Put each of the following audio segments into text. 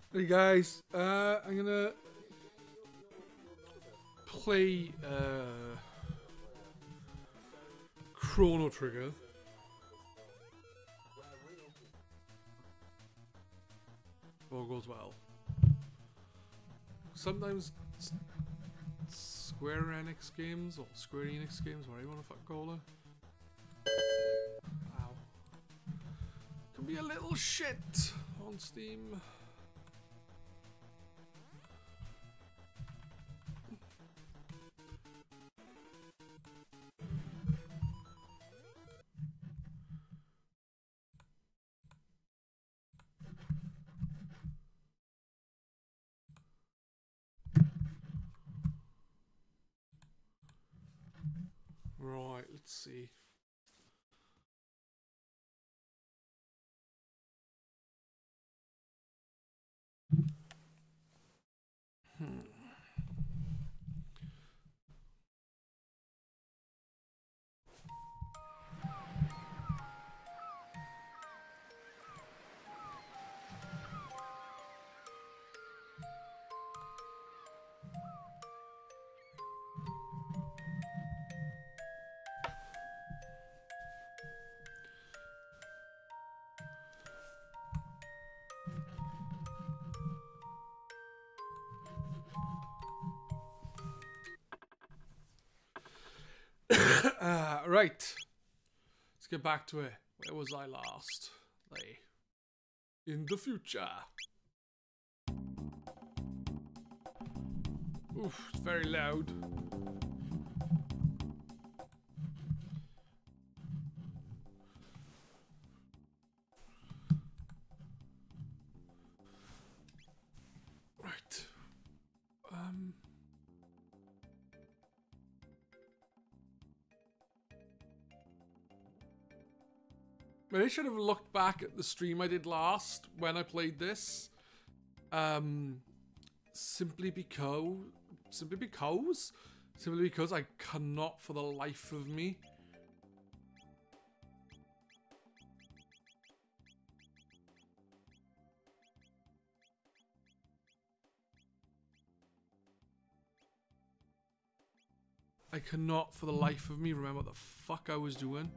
Hey guys, I'm gonna play Chrono Trigger. All goes well. Sometimes Square-Enix games or Square-Enix games, whatever you want to fuck call it. Wow. Can be a little shit on Steam. Right, let's see. Right. Let's get back to it. Where was I last? In the future. Oof, it's very loud. Right. Maybe I should have looked back at the stream I did last when I played this. Simply because I cannot for the life of me. I cannot for the life of me remember what the fuck I was doing.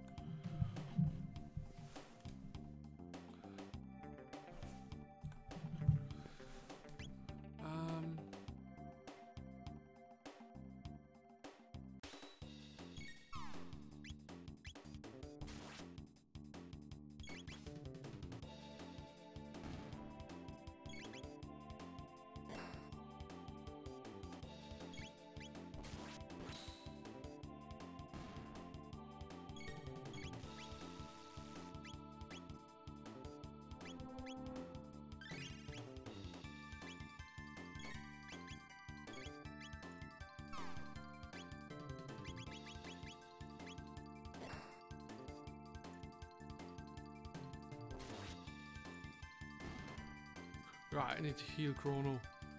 Right, I need to heal Chrono.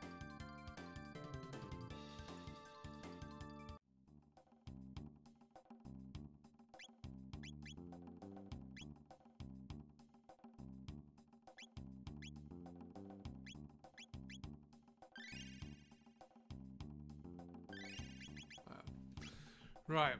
Right.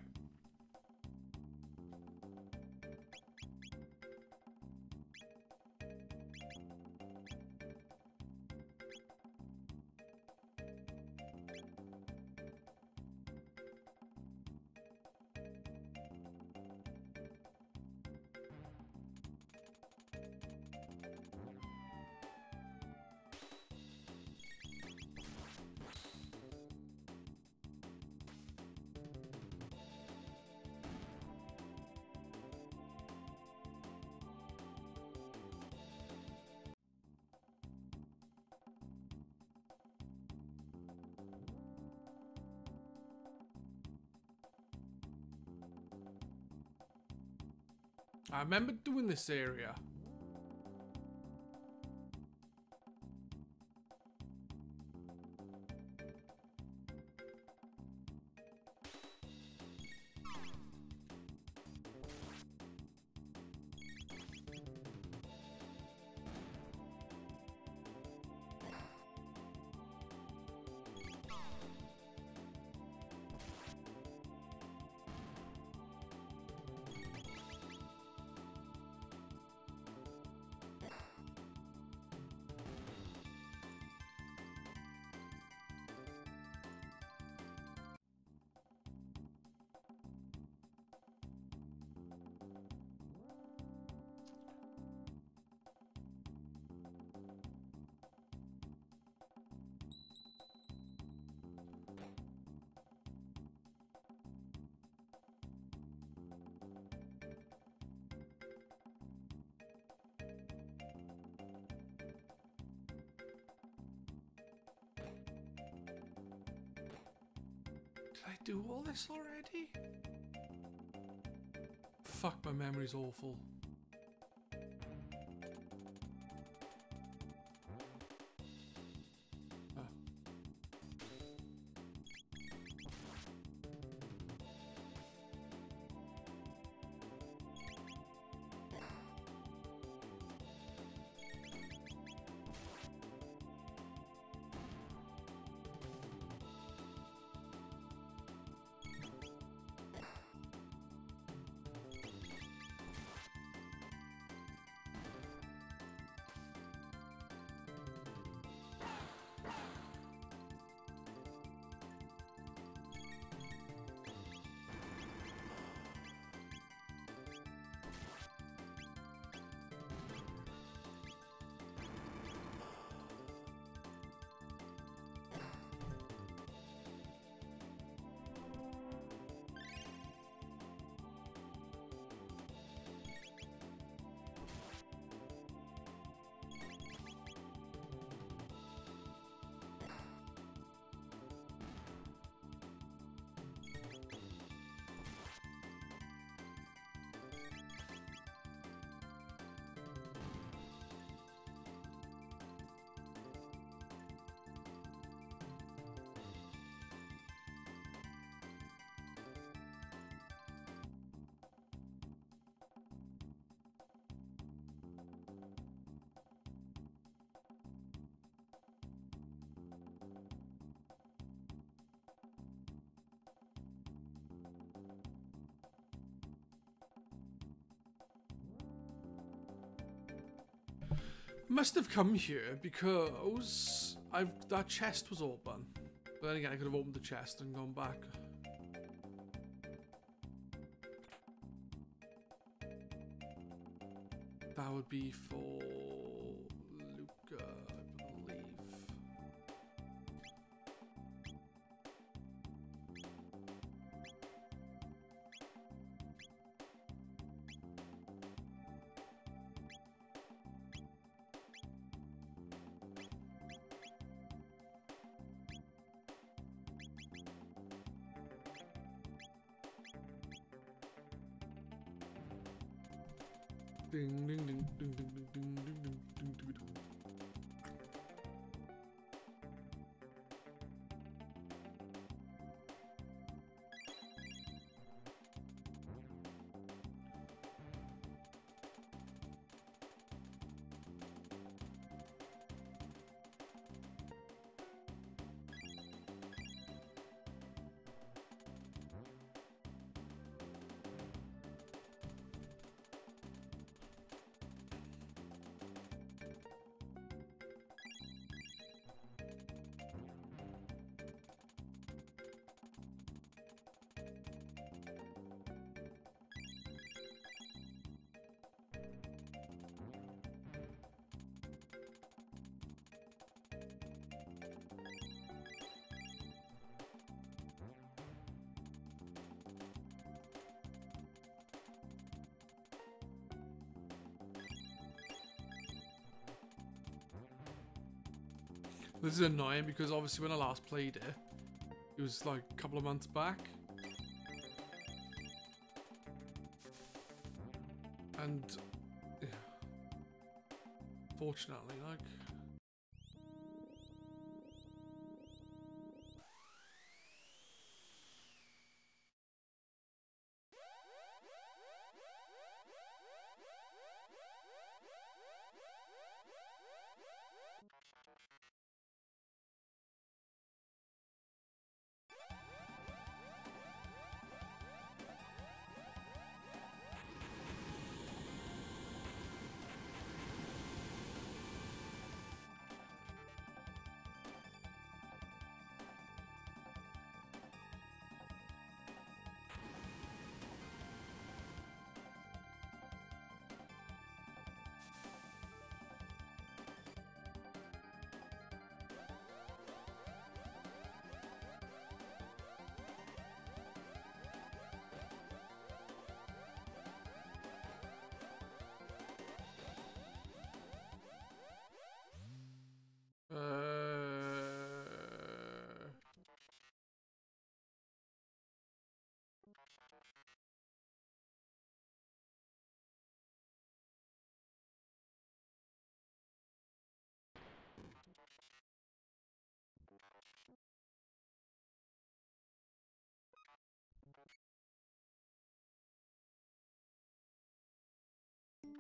I remember doing this area. do all this already? Fuck, my memory's awful. Must have come here because that chest was open. But then again, I could have opened the chest and gone back. That would be for Luca, I believe. Ding ding ding ding ding ding ding ding ding ding ding ding. This is annoying because obviously when I last played it, it was like a couple of months back. And yeah, fortunately, like,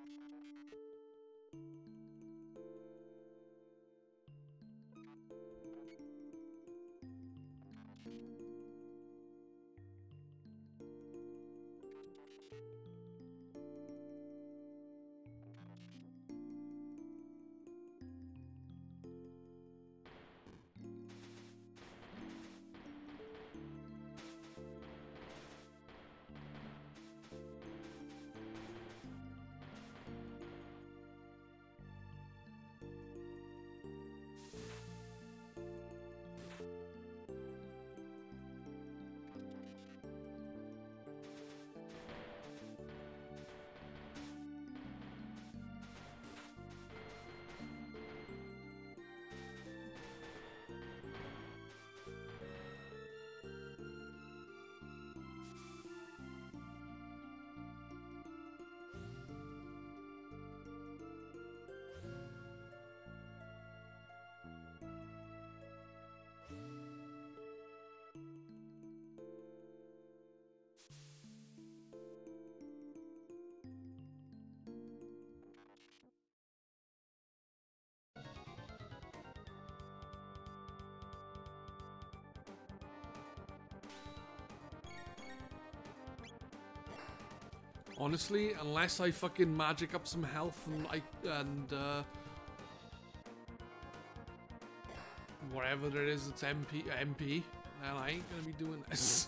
Honestly, unless I fucking magic up some health and whatever it is that's MP, then I ain't gonna be doing this.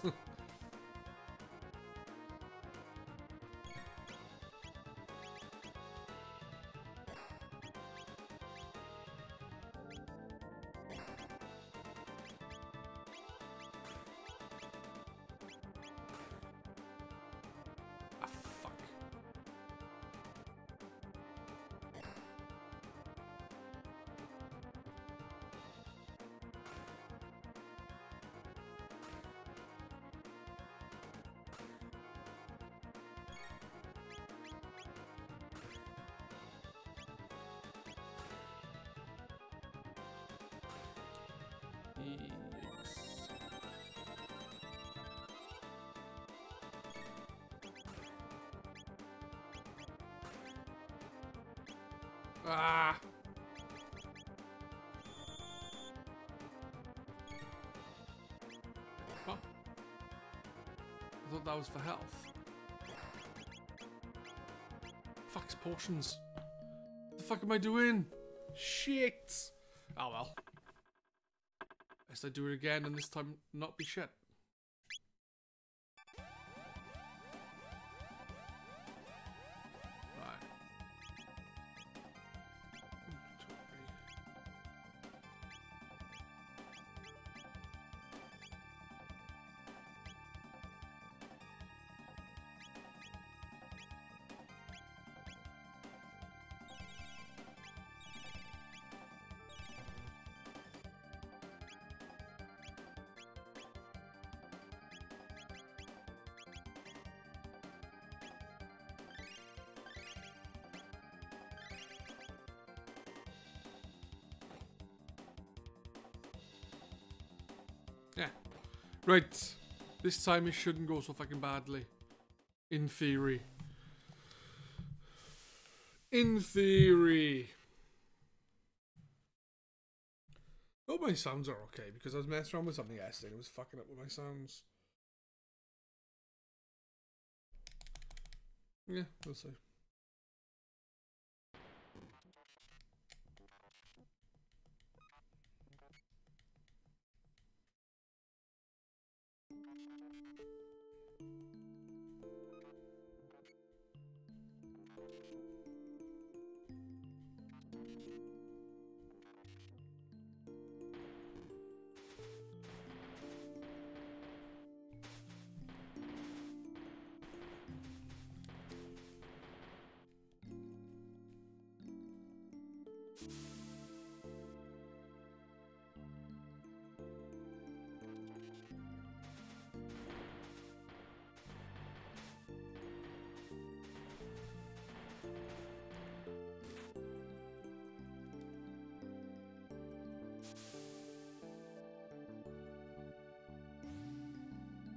Ah! Huh? I thought that was for health. Fuck's portions. What the fuck am I doing? Shit! Oh well. Guess I do it again and this time not be shit. Yeah. Right. This time it shouldn't go so fucking badly. In theory. In theory. Oh, my sounds are okay because I was messing around with something yesterday and it was fucking up with my sounds. Yeah, we'll see.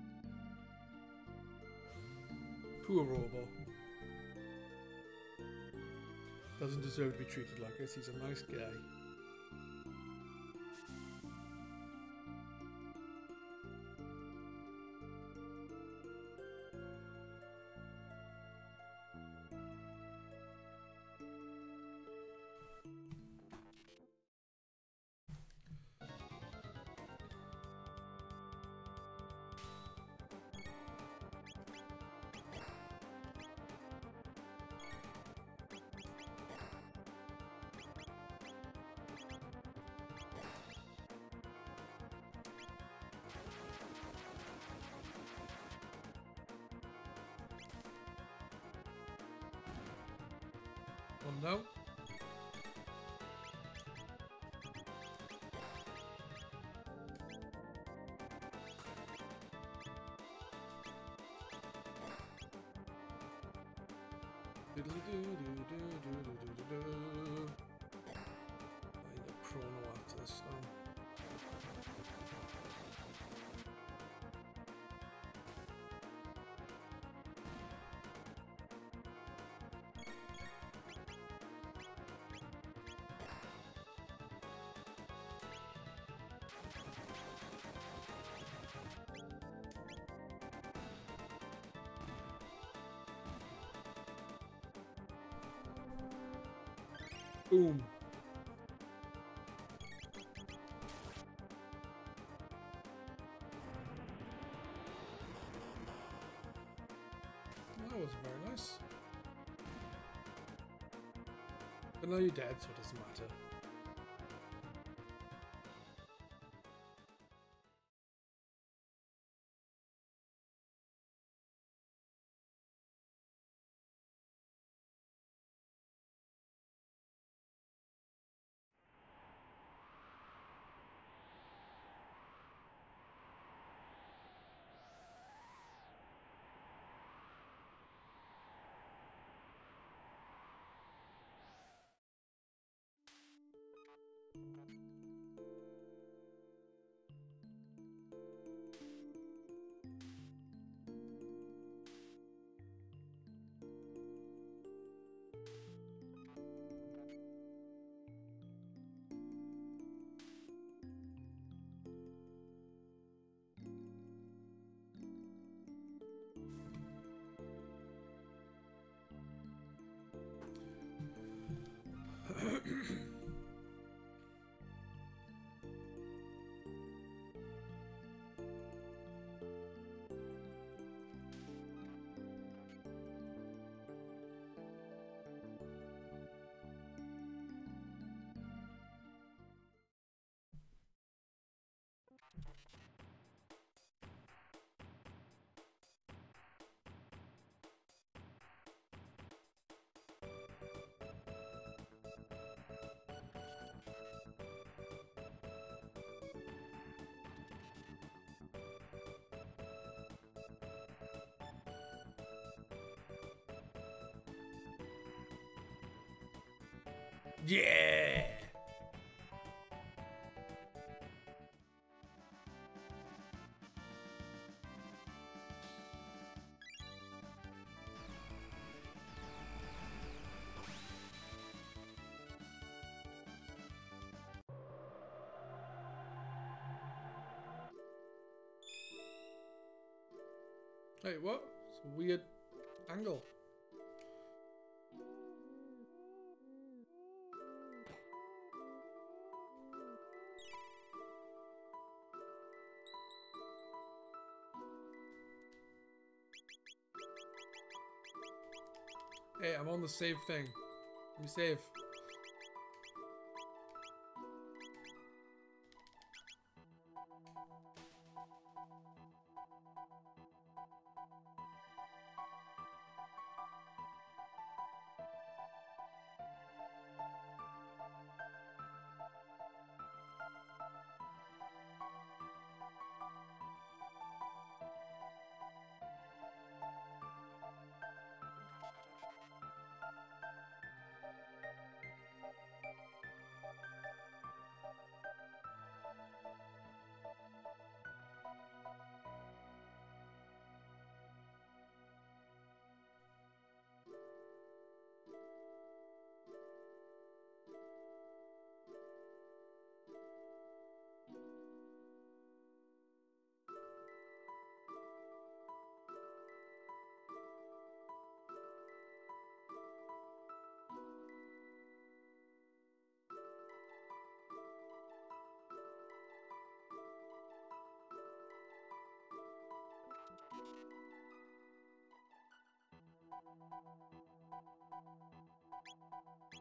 Poor Robo. Doesn't deserve to be treated like this. He's a nice guy. Oh no. I need a Chrono after this now. Boom. That was very nice. But now you're dead, so it doesn't matter. Yeah! Hey, what? It's a weird angle. Hey, I'm on the save thing. Let me save.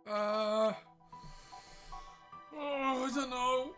Oh, I don't know.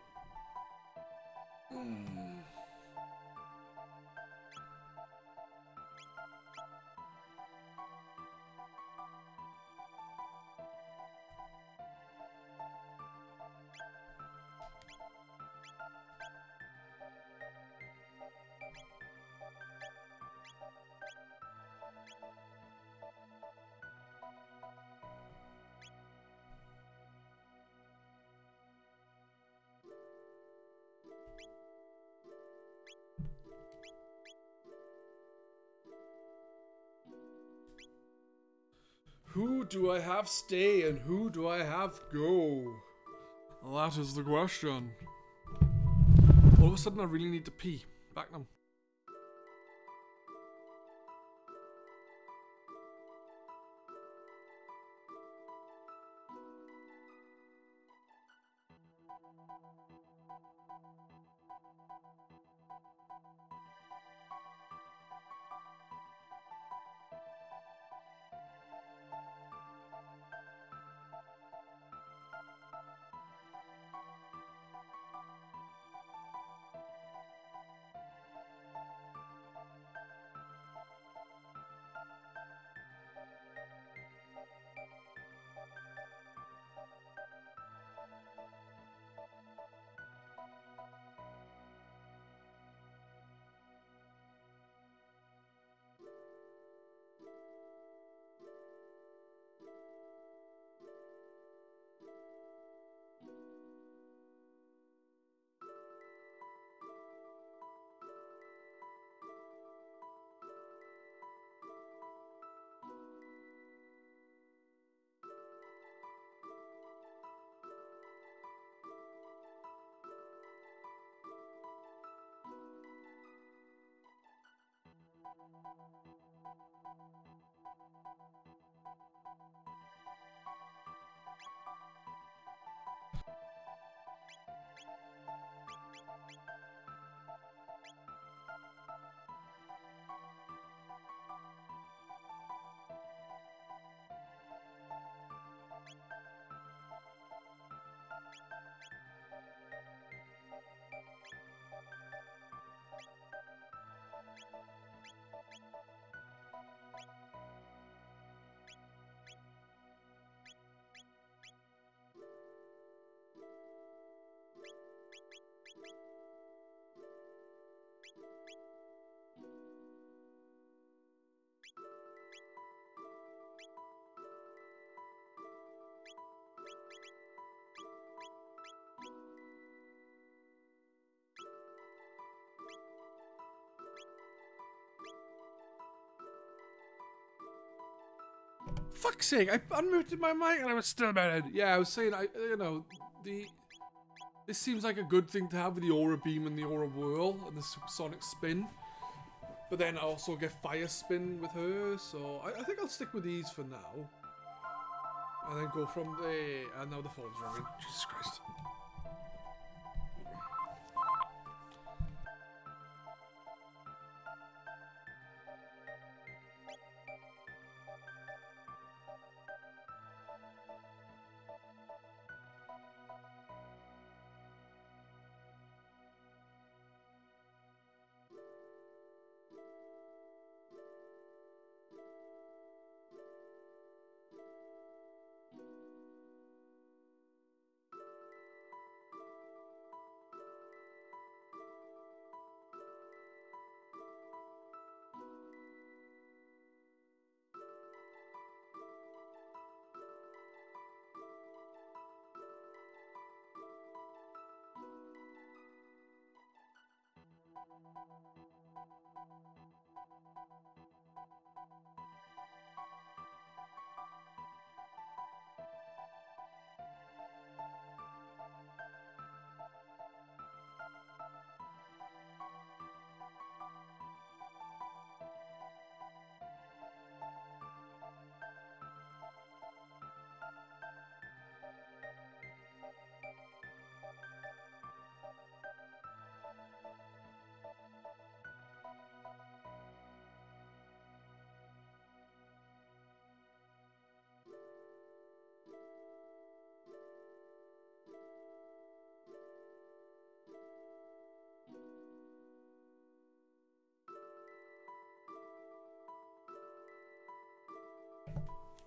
Who do I have stay and who do I have go? That is the question. All of a sudden I really need to pee. Back now. Fuck's sake, I unmuted my mic and I was still muted. Yeah, I was saying, this seems like a good thing to have with the Aura Beam and the Aura Whirl and the Supersonic Spin. But then I also get Fire Spin with her, so I think I'll stick with these for now. And then go from there, and now the phone's ringing. Jesus Christ.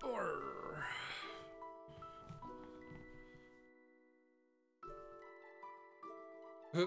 Arr. Huh.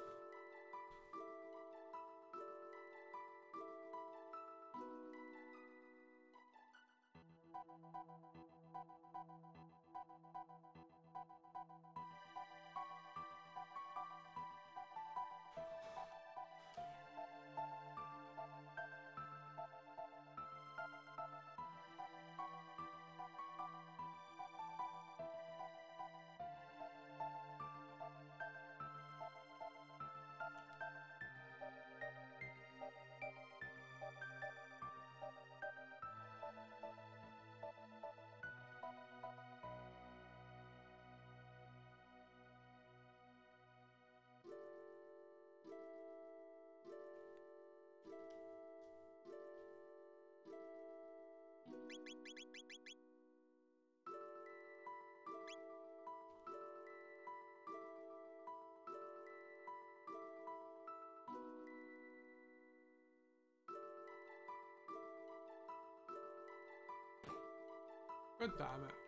God damn it.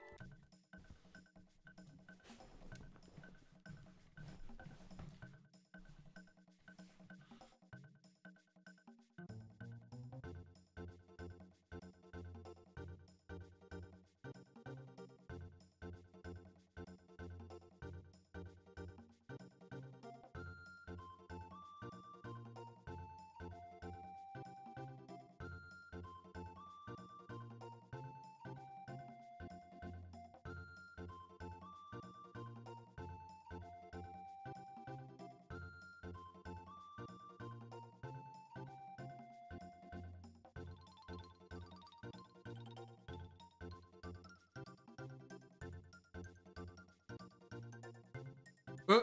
Uh.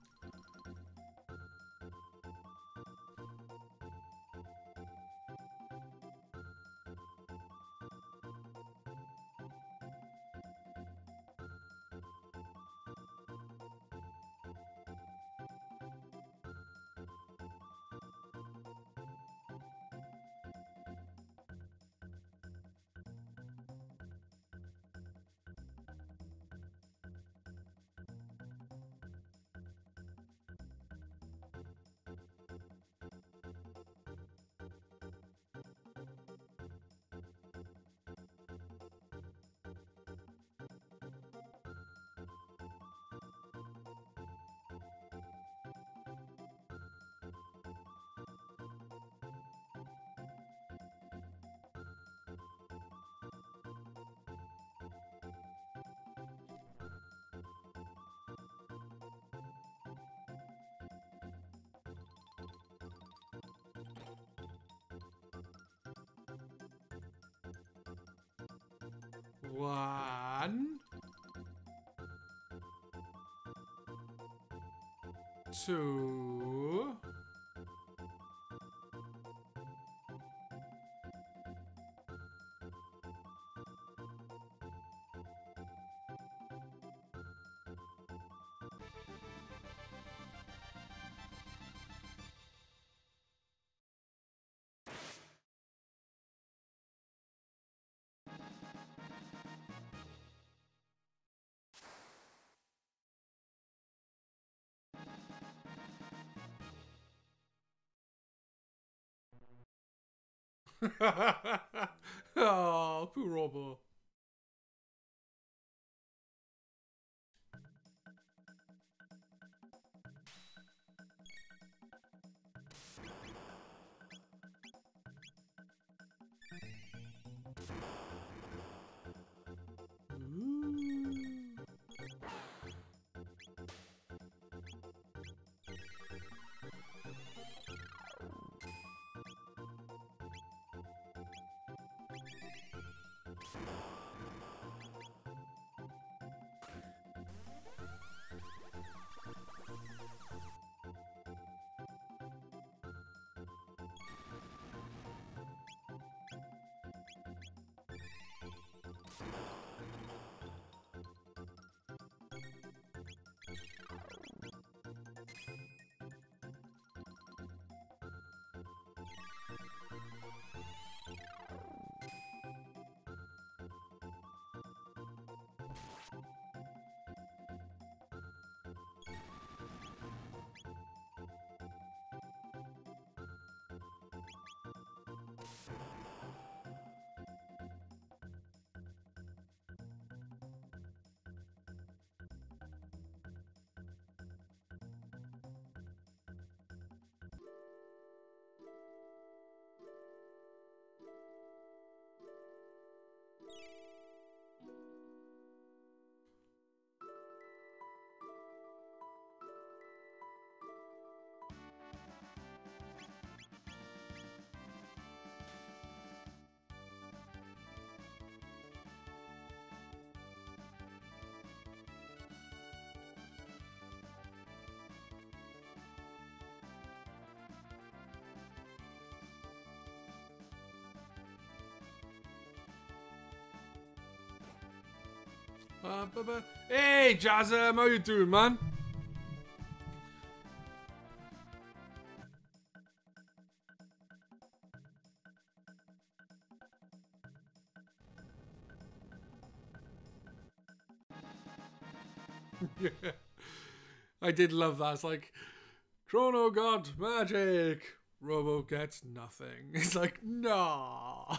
One, two, oh, poor Robo. Hey, Jazza, how you doing, man? Yeah. I did love that. It's like, Chrono got magic. Robo gets nothing. It's like, nah.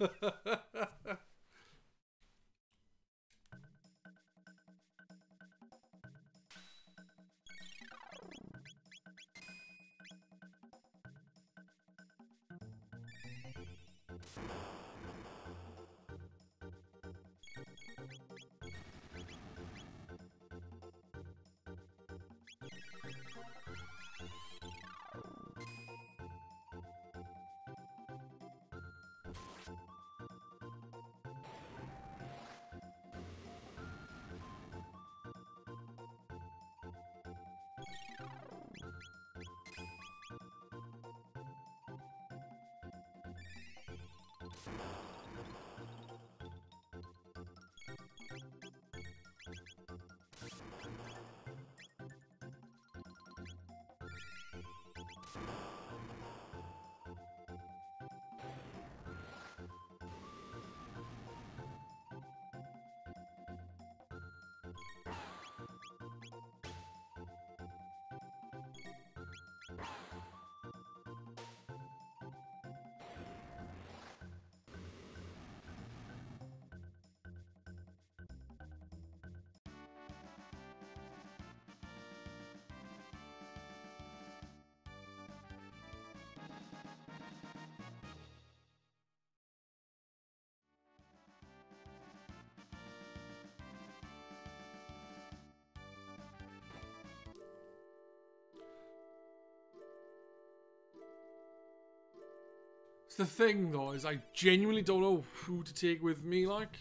It's the thing, though, is I genuinely don't know who to take with me, like.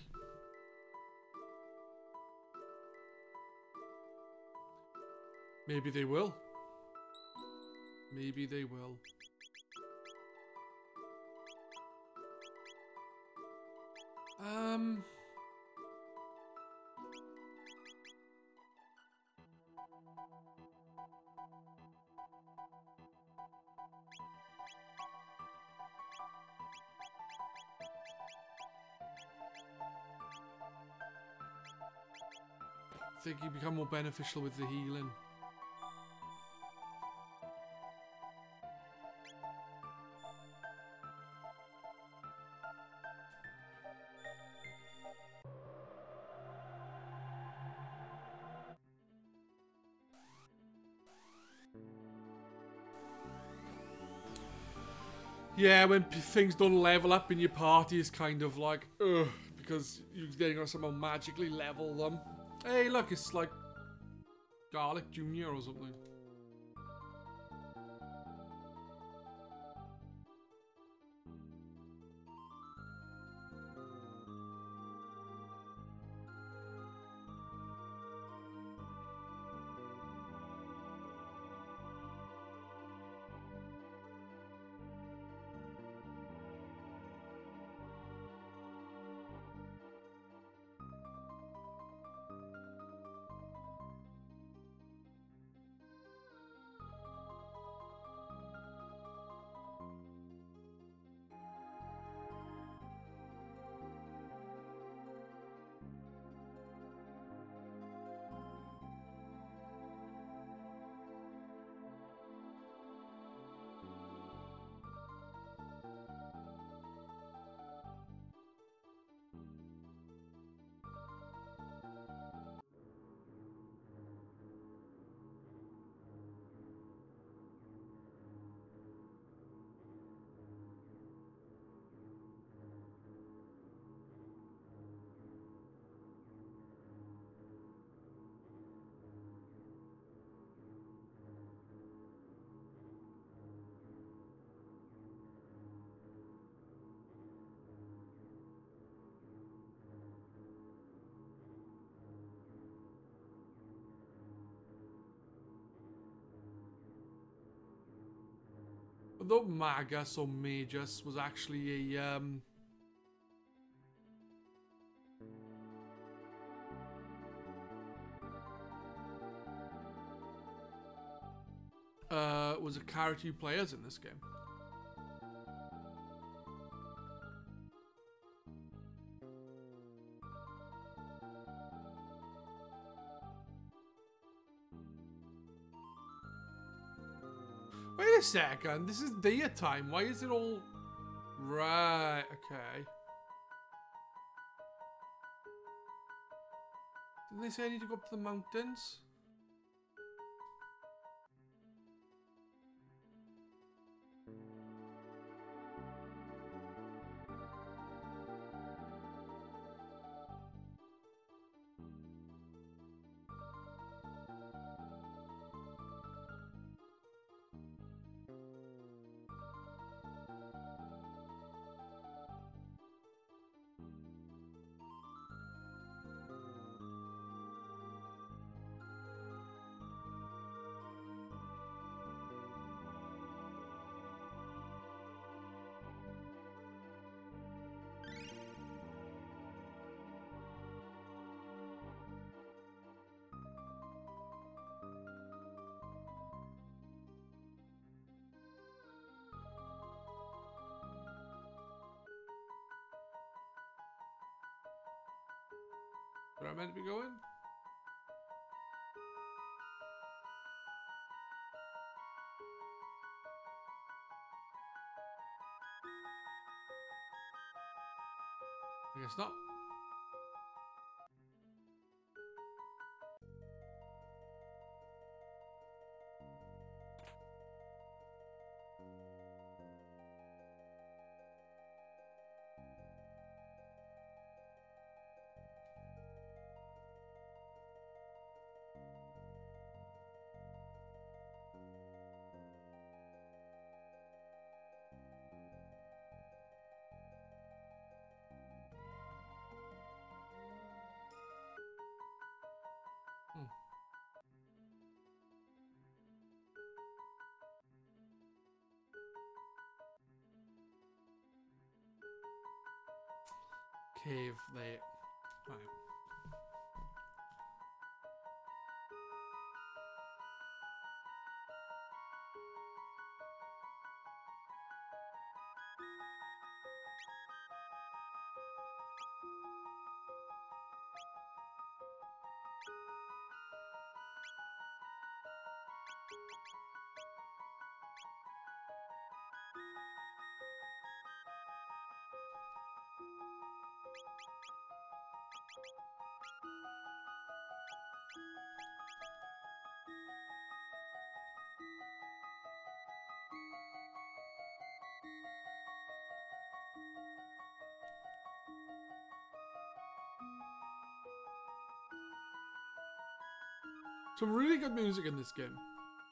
Maybe they will. Maybe they will. I think you become more beneficial with the healing. Yeah, when things don't level up in your party, it's kind of like, ugh, because you're then gonna somehow magically level them. Hey, look, it's like Garlic Jr. or something. Although Magus or Magus was actually a was a carry 2 players in this game. Wait a second, this is daytime. Why is it all... Right, okay. Didn't they say I need to go up to the mountains? Where am I meant to be going? I guess not. Cave there. Right. Some really good music in this game.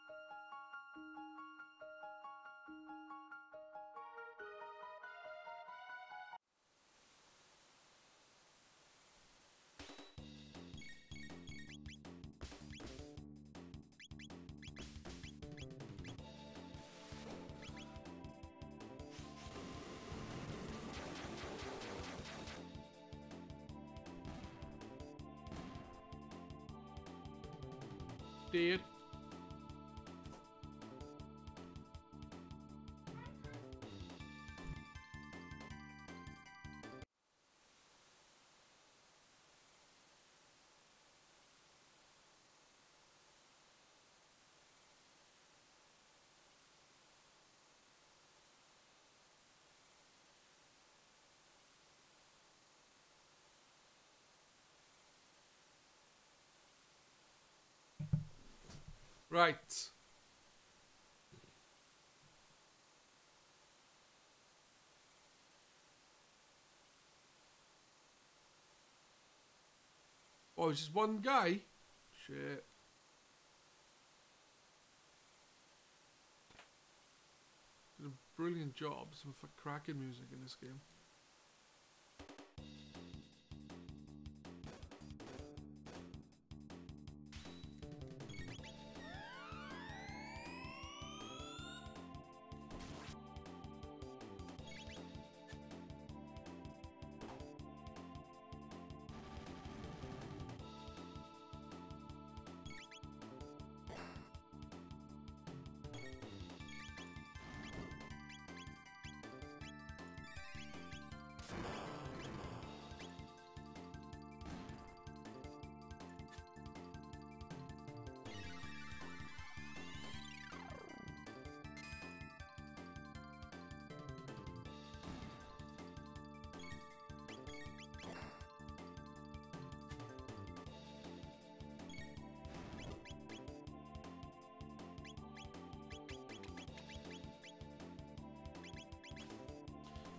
Dude. Right. Oh, it's just one guy? Shit. Did a brilliant job. Some cracking music in this game.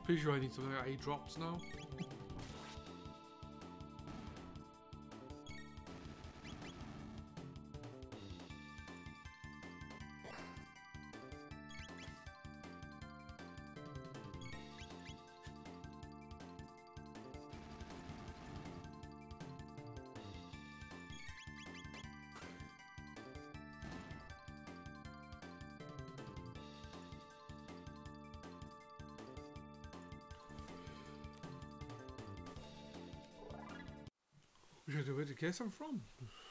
Pretty sure I need something like 8 drops now. Which I do where the case I'm from.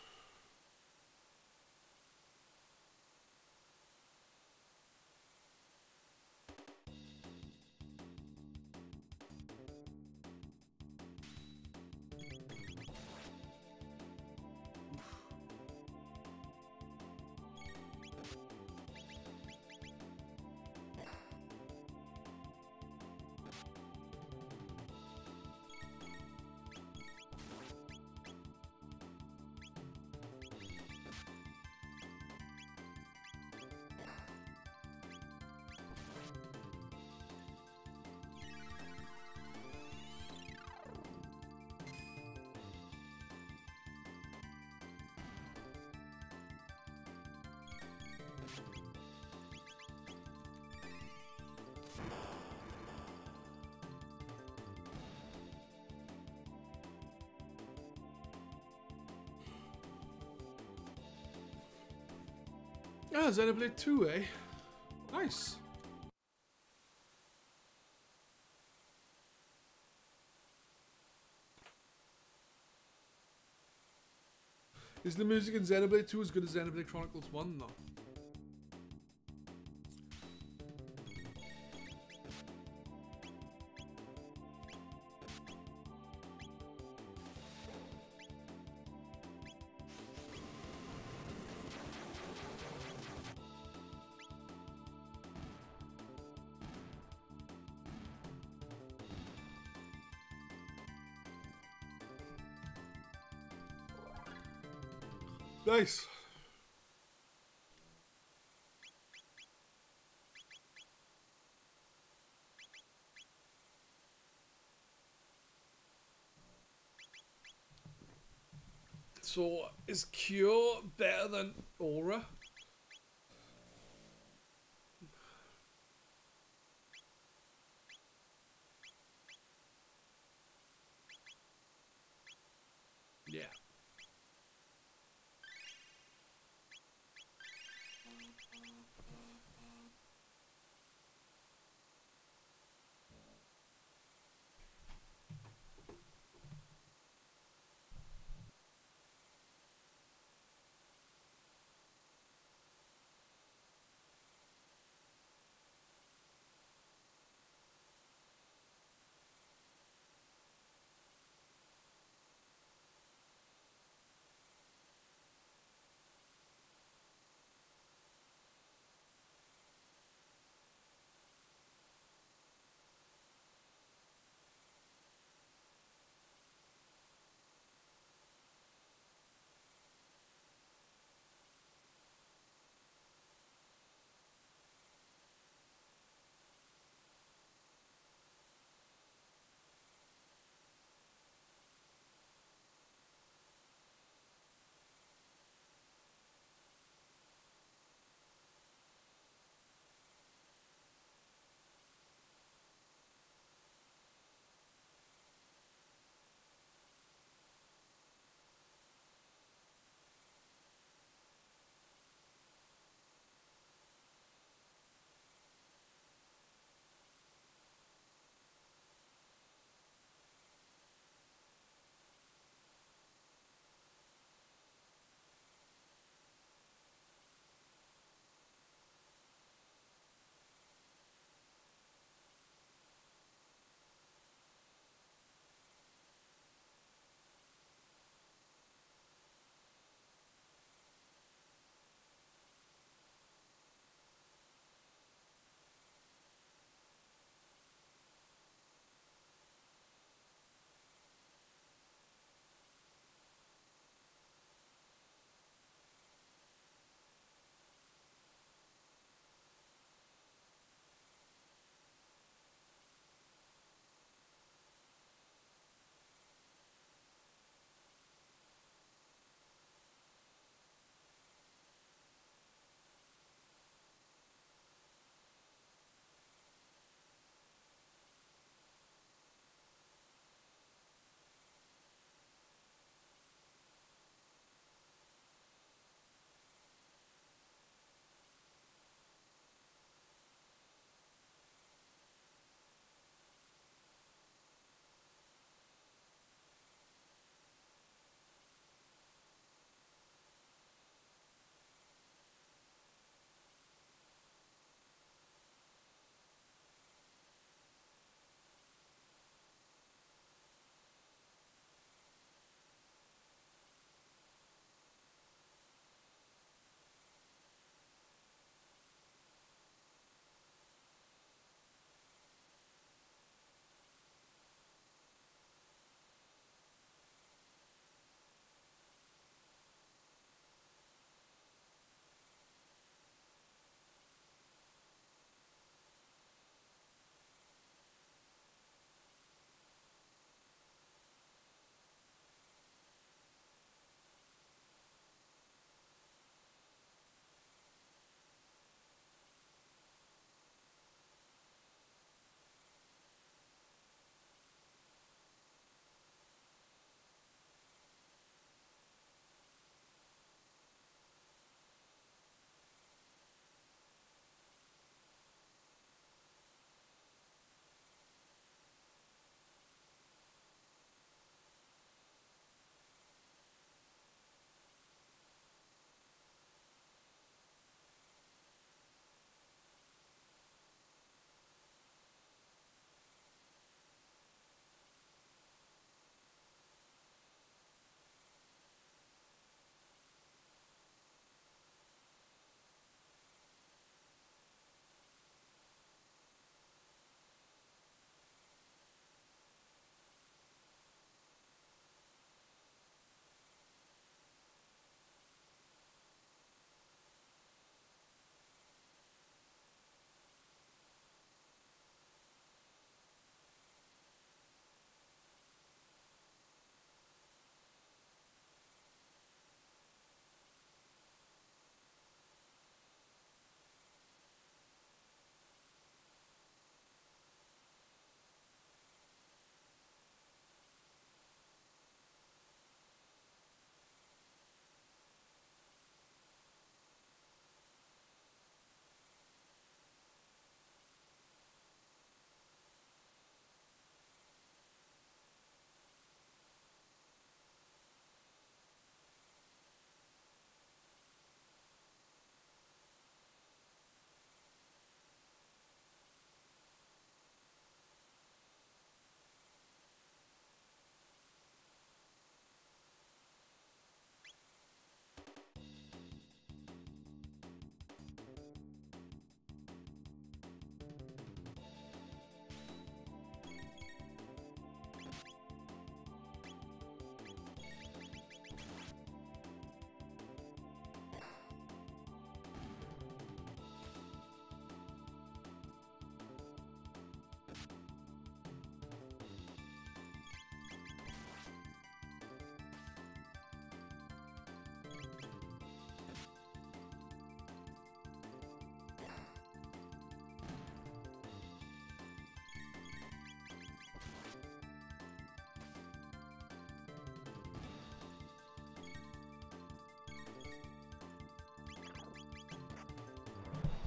Ah, Xenoblade 2, eh? Nice. Is the music in Xenoblade 2 as good as Xenoblade Chronicles 1 though? Nice. So, is Cure better than Aura? Yeah.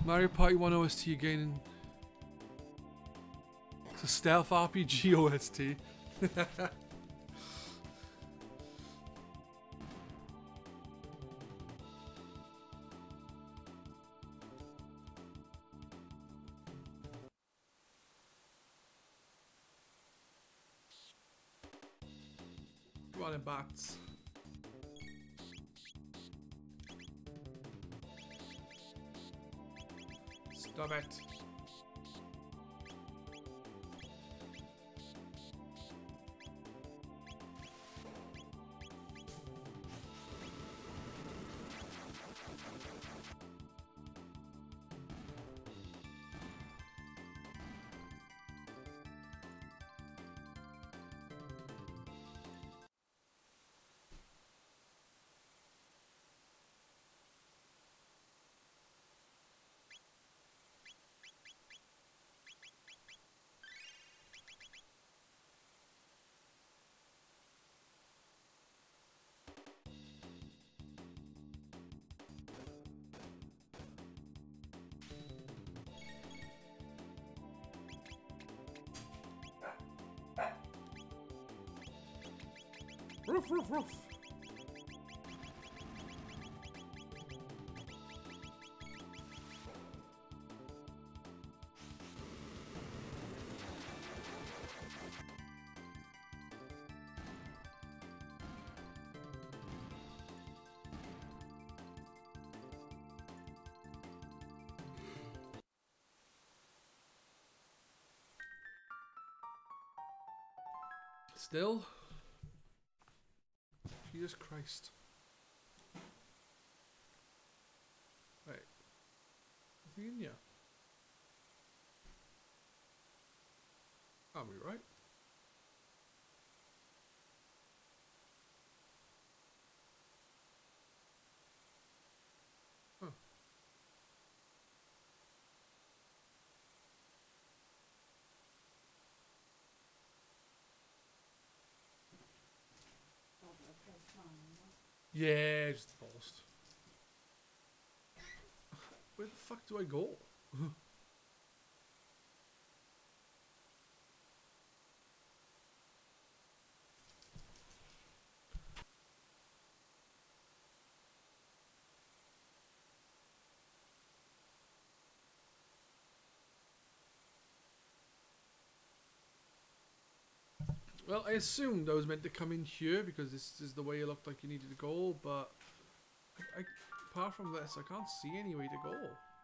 Mario Party 1 OST again. It's a stealth RPG OST. Come on in, bats. Stop it. Roof, roof, roof. Still? Jesus Christ. Wait. Nothing in here. Are we right? Huh. Yeah, just lost. Where the fuck do I go? Well, I assumed I was meant to come in here because this is the way it looked like you needed to go, but apart from this, I can't see any way to go.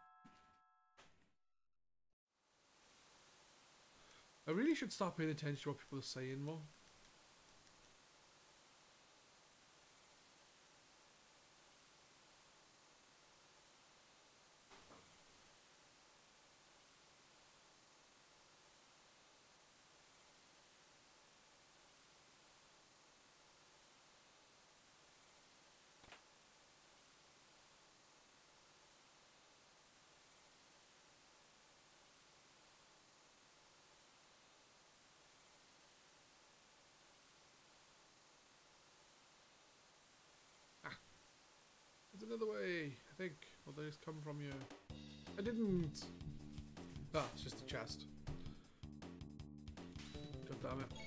I really should start paying attention to what people are saying more. There's another way, I think. Well, they just come from you. I didn't. Ah, it's just a chest. God damn it.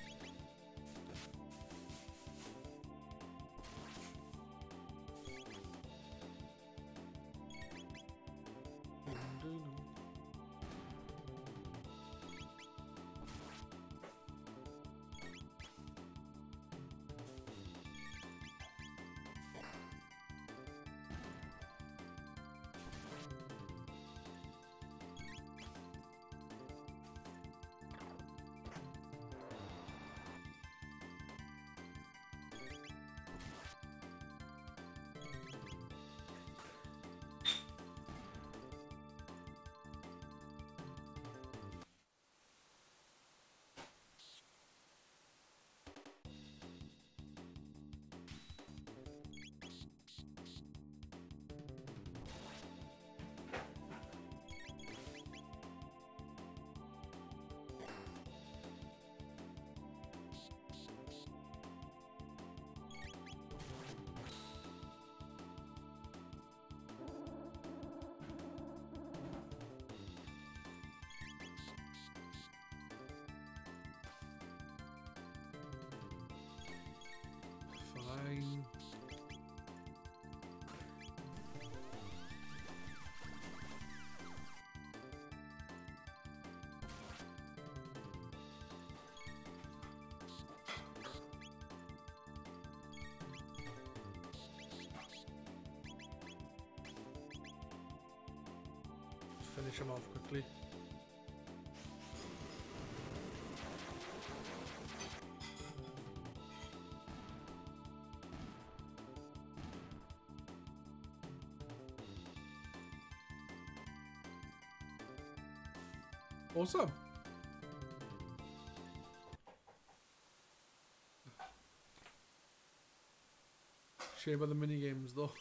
finish him off quickly. Awesome. Shame about the mini games though.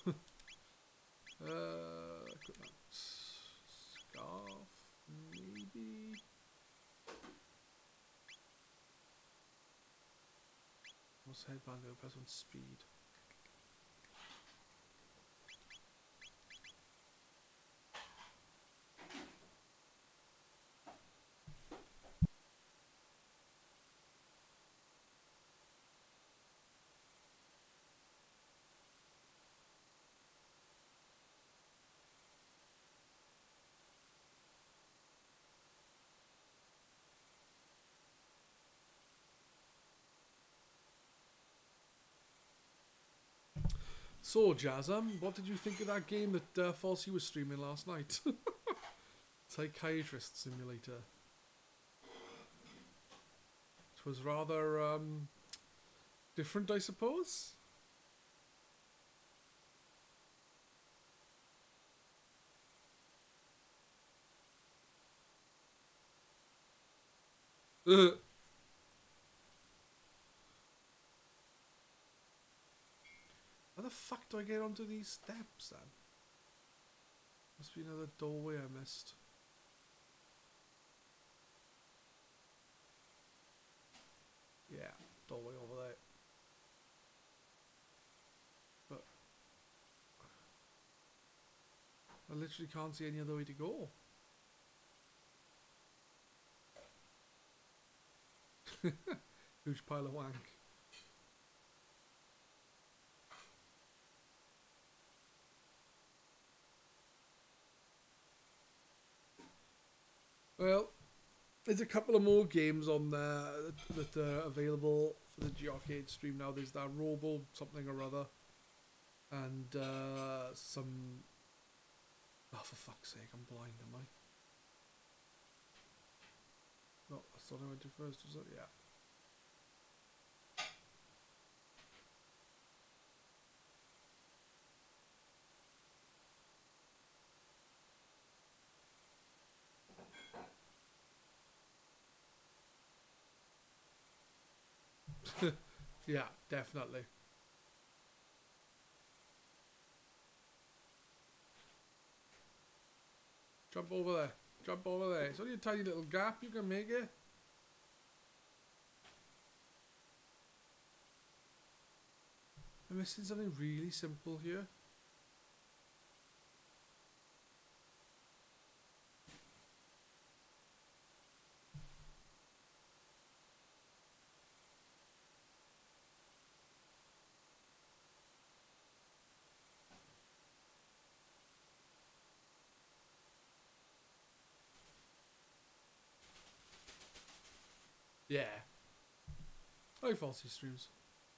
Equipment. Scarf, maybe. What's headband do? Press on speed. So, Jazam, what did you think of that game that Falsey was streaming last night? Psychiatrist Simulator. It was rather different, I suppose. How the fuck do I get onto these steps then? Must be another doorway I missed. Yeah, doorway over there. But I literally can't see any other way to go. Huge pile of wank. Well, there's a couple of more games on there that are available for the G-Arcade stream now. There's that Robo something or other. And some... Oh, for fuck's sake, I'm blind, am I? No, that's what I went to first, was it? Yeah. Yeah, definitely. Jump over there. Jump over there. It's only a tiny little gap. You can make it. I'm missing something really simple here. Yeah. I like Falsey streams.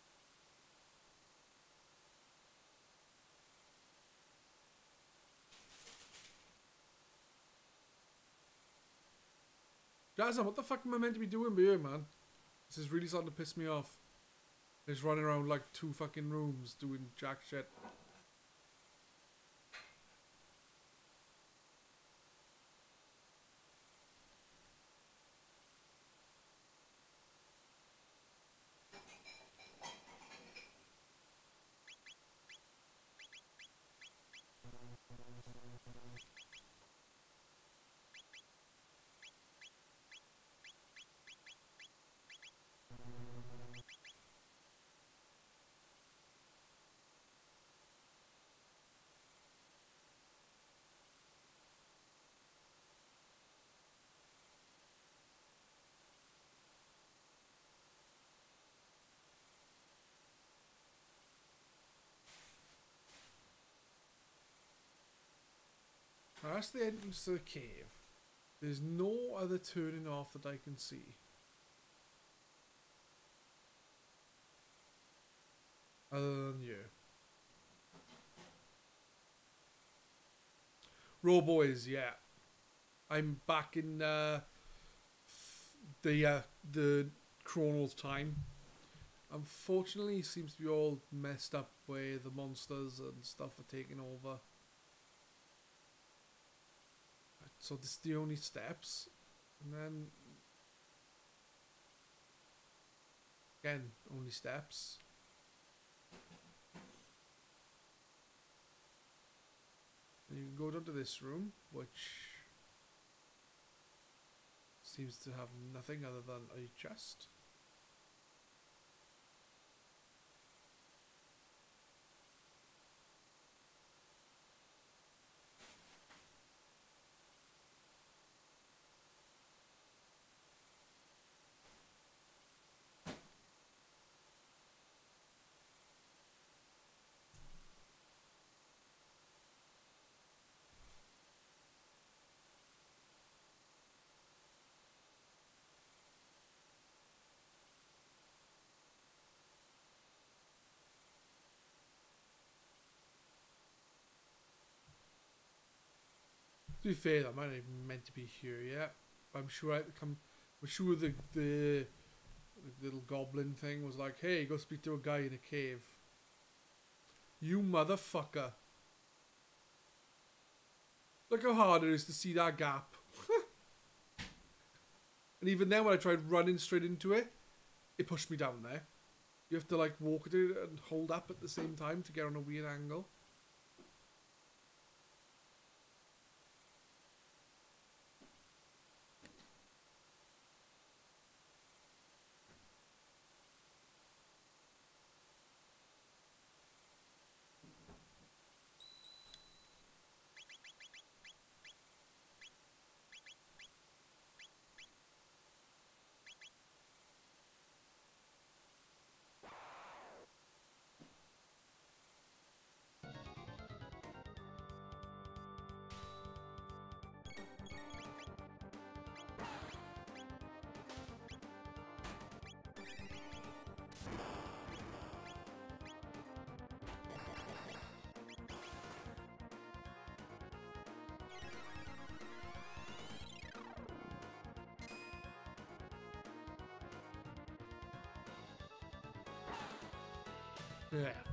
Jazza, what the fuck am I meant to be doing here, man? This is really starting to piss me off. Just running around like 2 fucking rooms doing jack shit. That's the entrance to the cave. There's no other turning off that I can see. Other than you. Robo is, yeah. I'm back in the Chrono's time. Unfortunately, it seems to be all messed up where the monsters and stuff are taking over. So this is the only steps, and then again, only steps. And you can go down to this room, which seems to have nothing other than a chest. To be fair, that might not even meant to be here yet. I'm sure I'm sure the little goblin thing was like, "Hey, go speak to a guy in a cave." You motherfucker! Look how hard it is to see that gap. And even then, when I tried running straight into it, it pushed me down there. You have to like walk it and hold up at the same time to get on a weird angle. Yeah.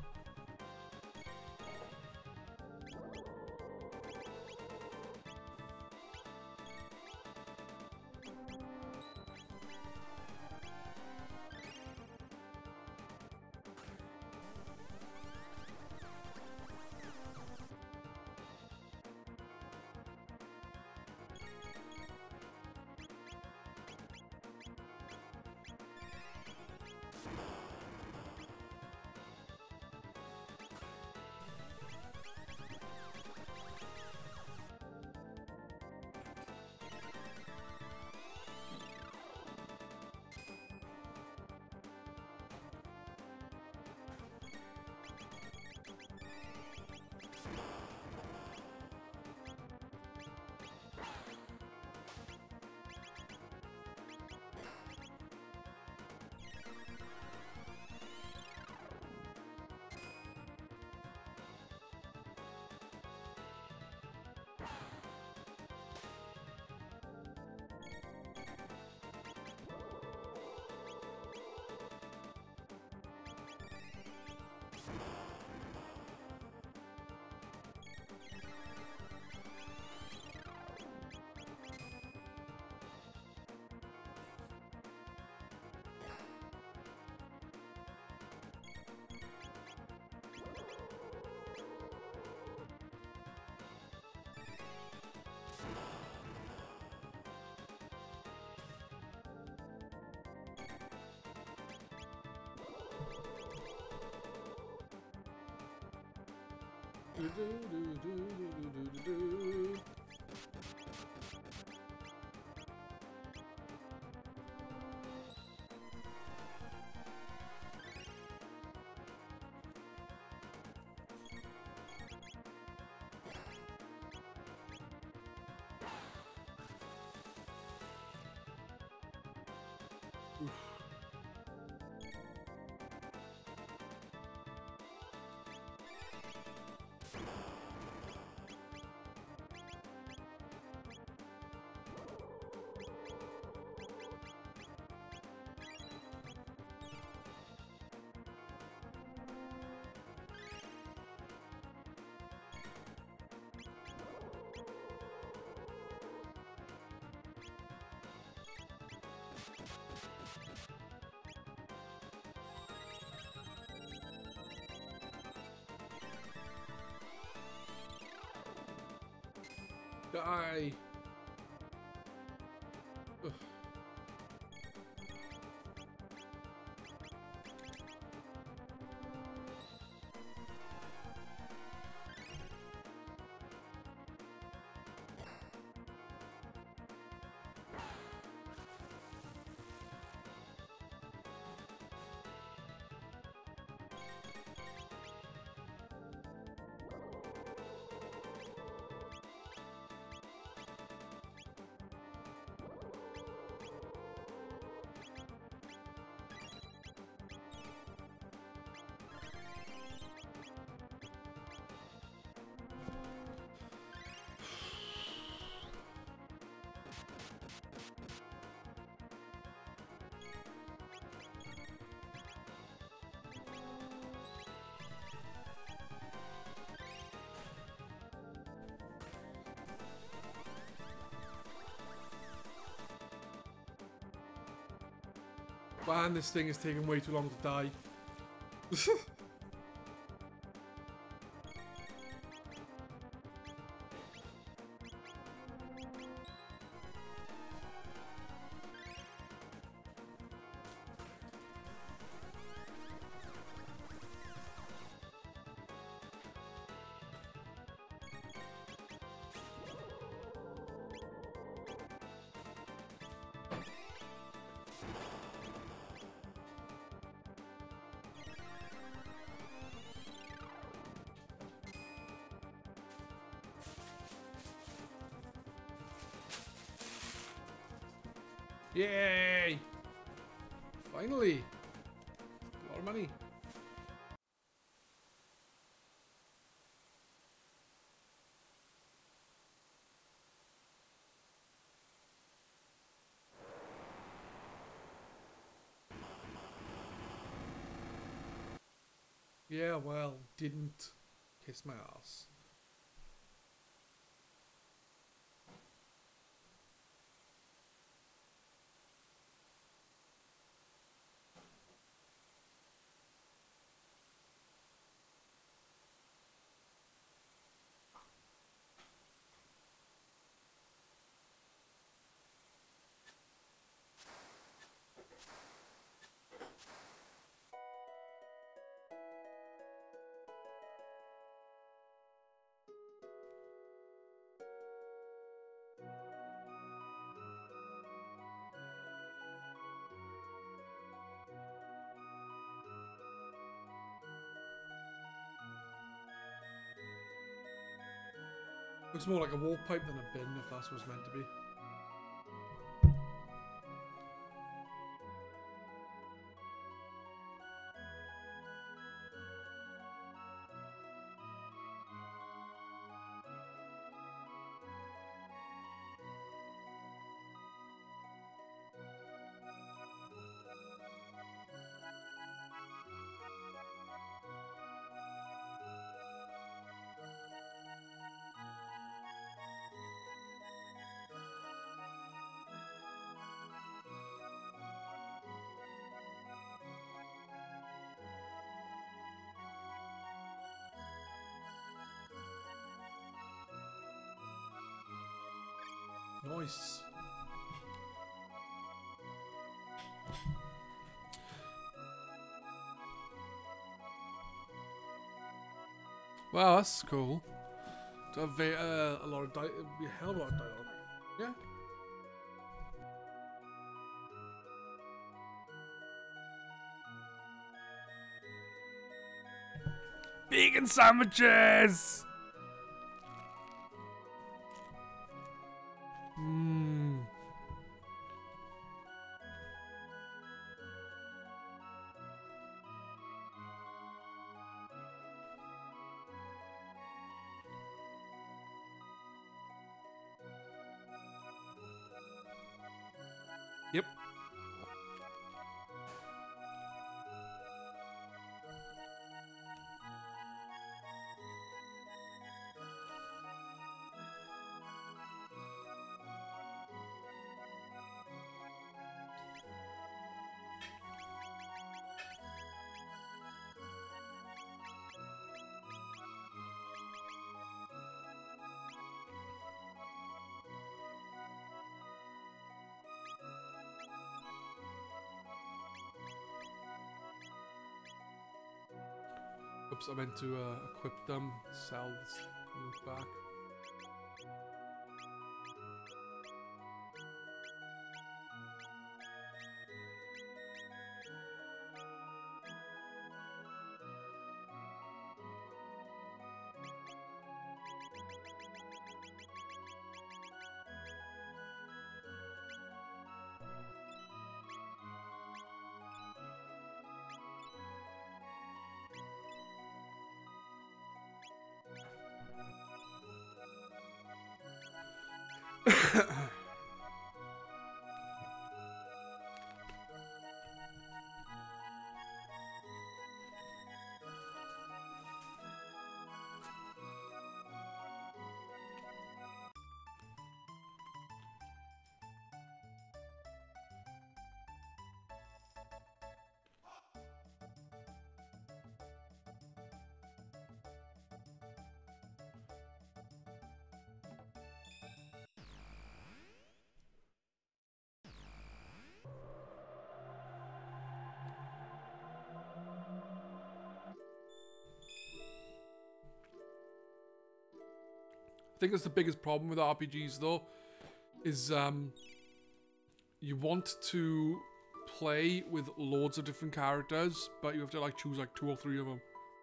guy. Ugh. Man, this thing is taking way too long to die. Yay! Finally! A lot of money. Yeah, well, didn't kiss my ass. Looks more like a wall pipe than a bin, if that's what it's meant to be. Nice. Wow, that's cool. To have a lot of a hell of a lot of dialogue. Yeah. Vegan sandwiches! Mmm. Yep. Oops, I meant to equip them, sell this loot back. I think that's the biggest problem with RPGs though, is you want to play with loads of different characters, but you have to like choose like 2 or 3 of them.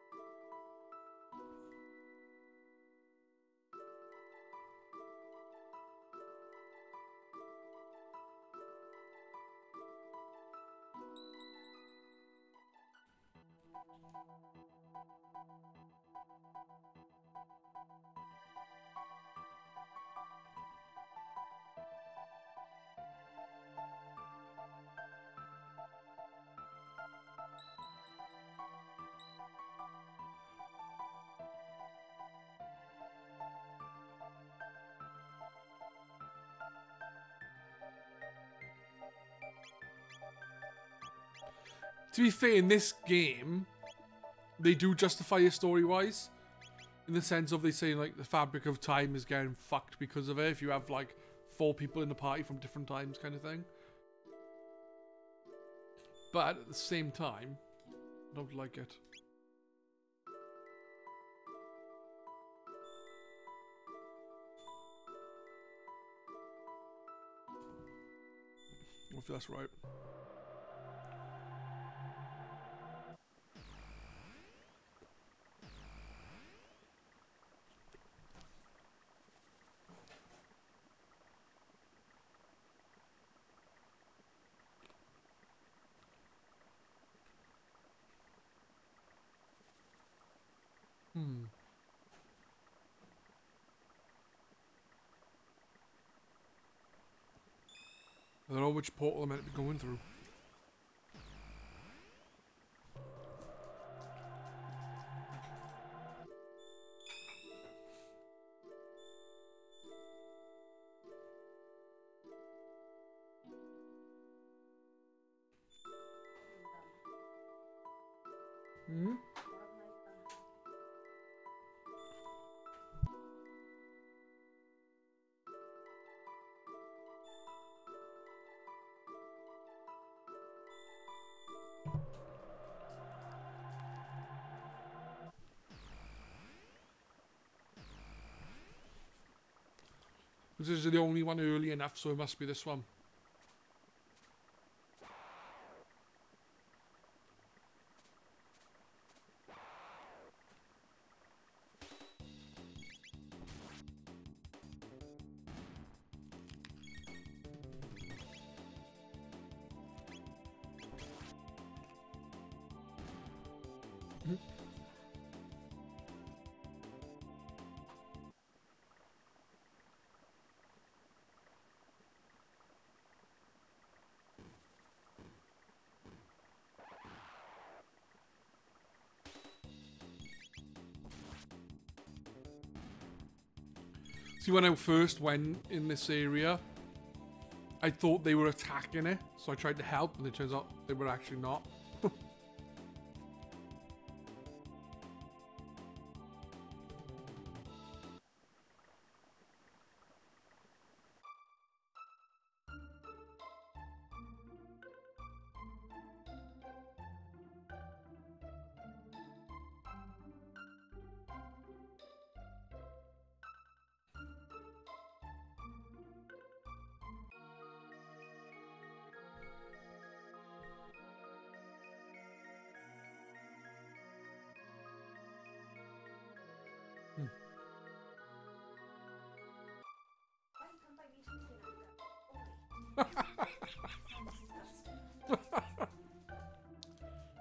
To be fair, in this game, they do justify it story-wise. In the sense of they say like the fabric of time is getting fucked because of it. If you have like 4 people in the party from different times kind of thing. But at the same time, I don't like it. If that's right. I don't know which portal I'm meant to be going through. This is the only one early enough, so it must be this one. See, when I first went in this area, I thought they were attacking it, so I tried to help, and it turns out they were actually not.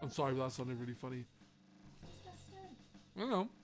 I'm sorry, but that sounded really funny. I don't know.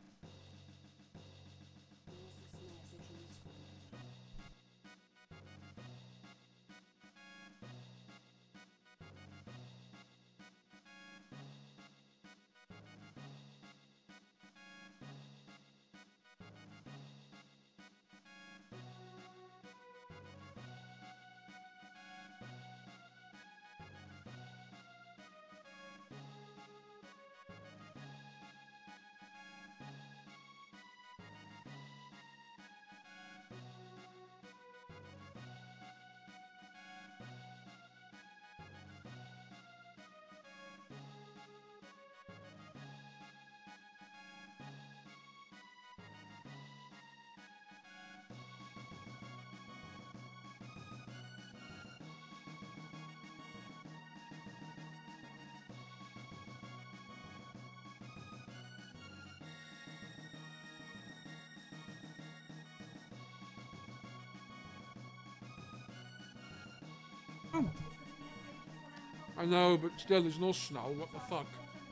I know, but still, there's no snow. What the fuck?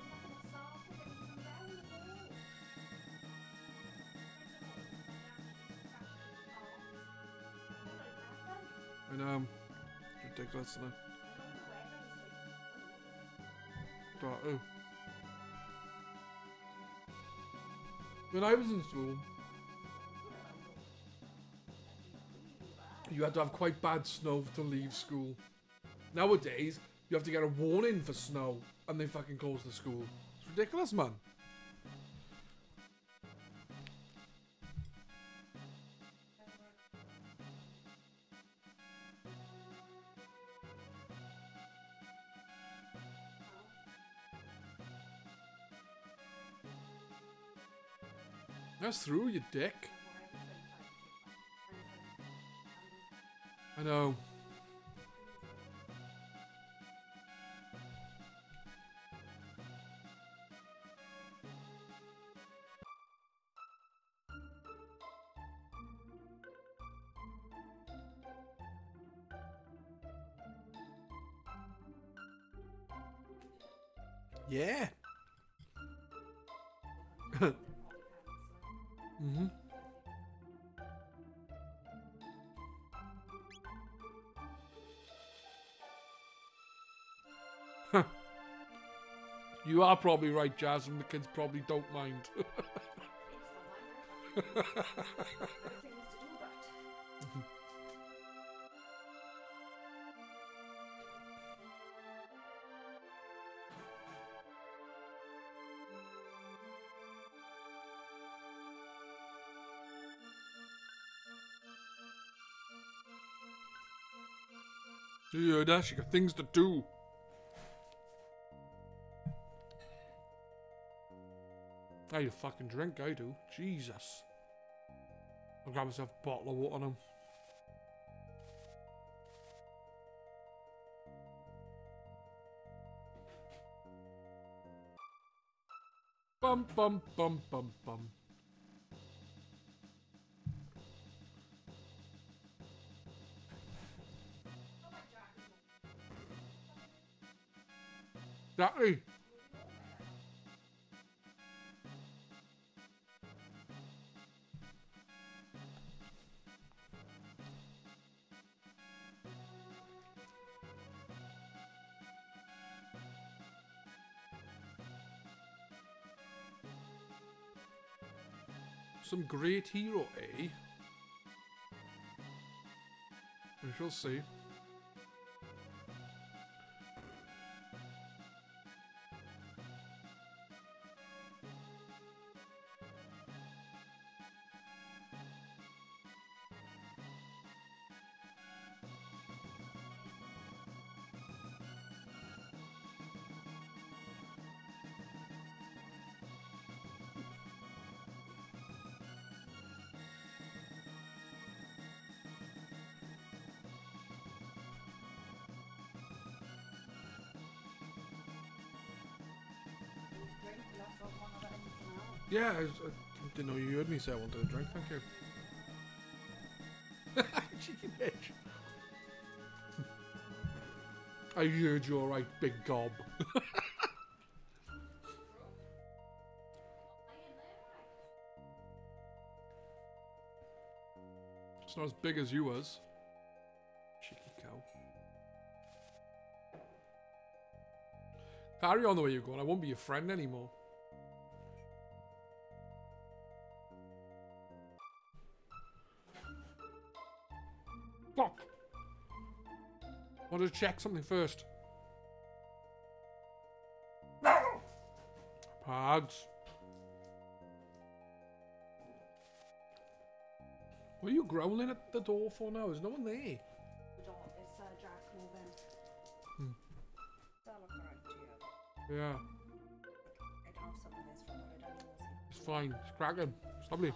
I know. It's ridiculous, isn't it? Oh. When I was in school, you had to have quite bad snow to leave school. Nowadays, you have to get a warning for snow, and they fucking close the school. It's ridiculous, man. That's through, you dick. I know. Yeah. Mm-hmm. You are probably right, Jazz, and the kids probably don't mind. Yeah, Dash, you got things to do. How you fucking drink, I do. Jesus. I'll grab myself a bottle of water now. Bum bum bum bum bum. Exactly. Some great hero, eh? We shall see. Yeah, I didn't know you heard me say I wanted a drink, thank you. Cheeky bitch. I heard you alright, big gob. not as big as you was. Cheeky cow. Carry on the way you're going. I won't be your friend anymore. Fuck. I want to check something first. Pads. What are you growling at the door for now? There's no one there. The door is Jack moving. Hmm. Does that look alright to you? Yeah. I don't have some of this from what I don't know. It's fine. It's cracking. It's lovely.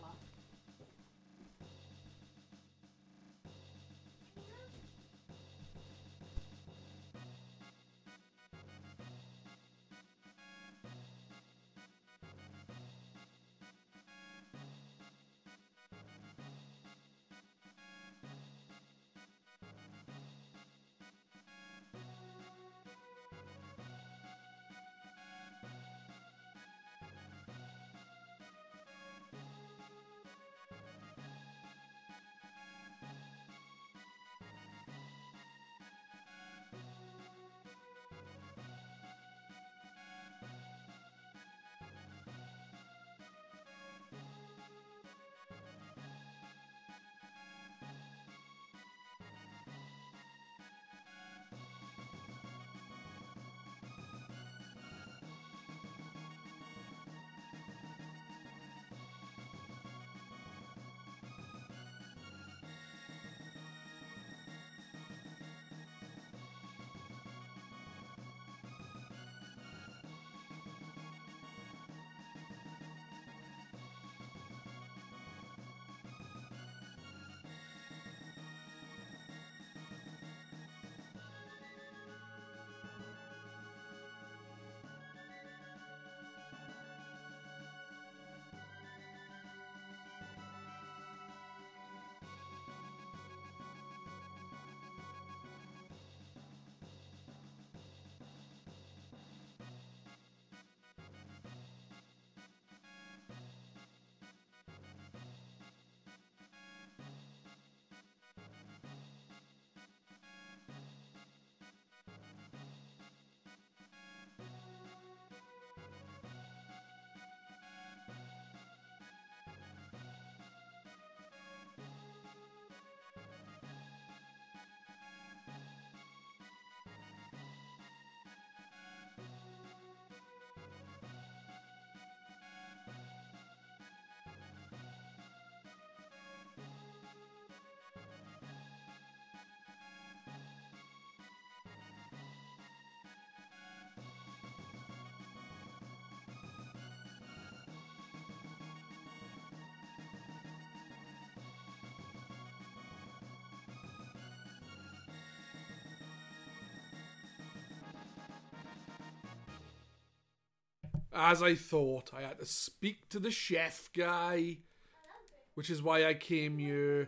As I thought, I had to speak to the chef guy, which is why I came here.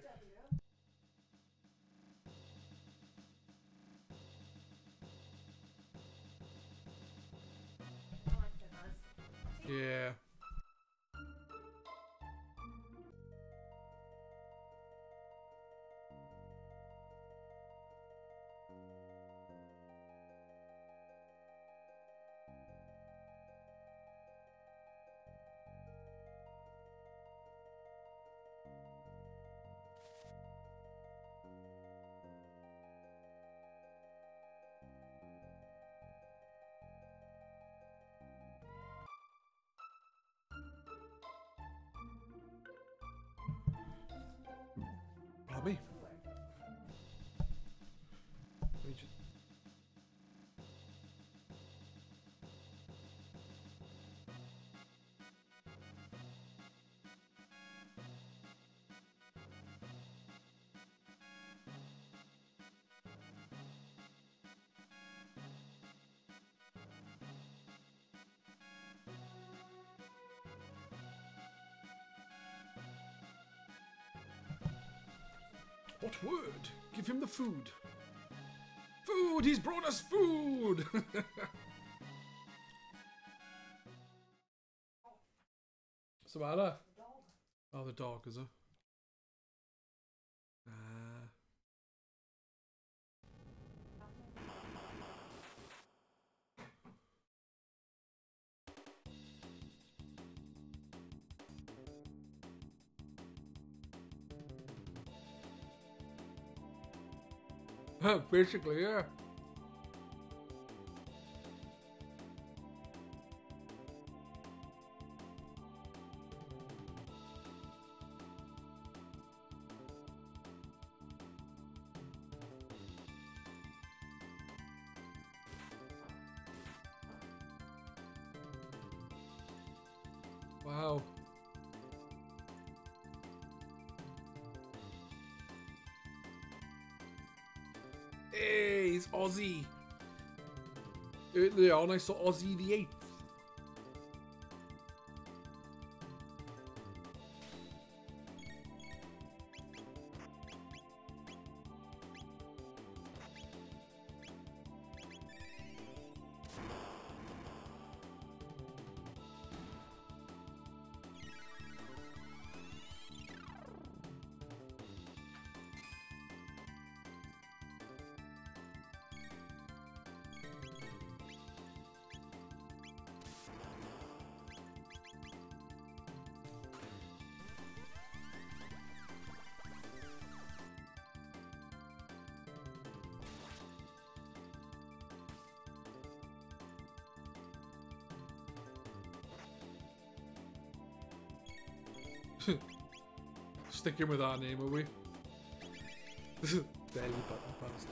Yeah. Me. Let me just... What word? Give him the food. Food! He's brought us food! What's the matter? Oh, the dog, is it? Basically, yeah. Wow. Hey, it's Aussie. Earlier on, I saw Aussie the 8th. Sticking with our name, are we? Belly button pasta.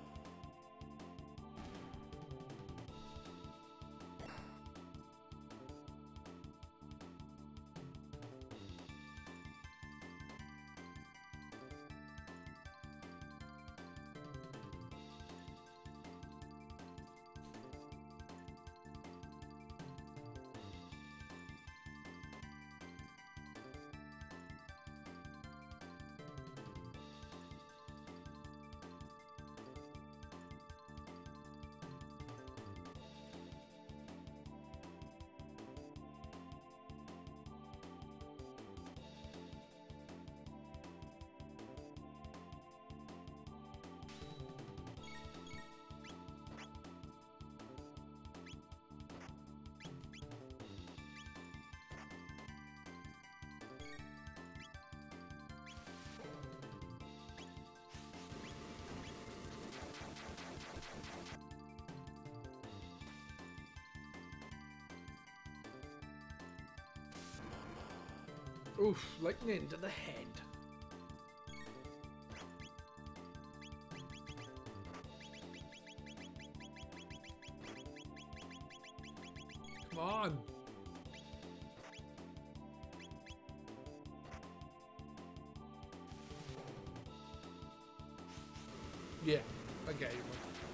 Oof, lightning to the head. Come on. Yeah, I get you.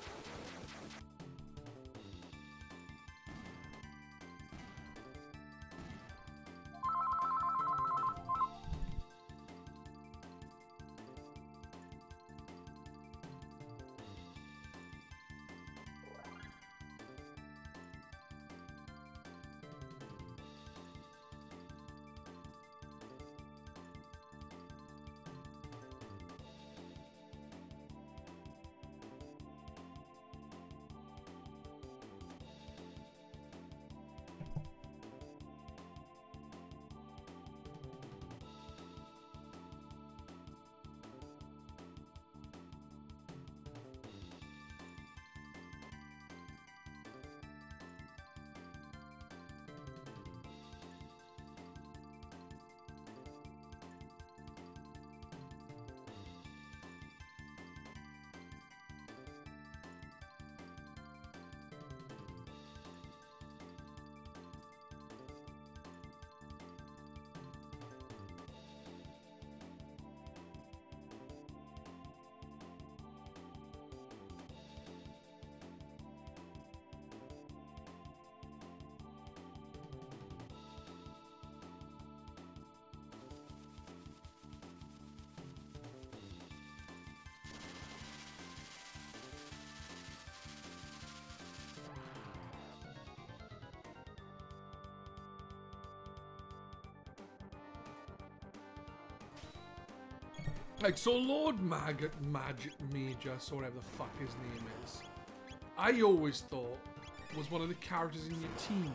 Like, so Lord Major, so whatever the fuck his name is, I always thought was one of the characters in your team.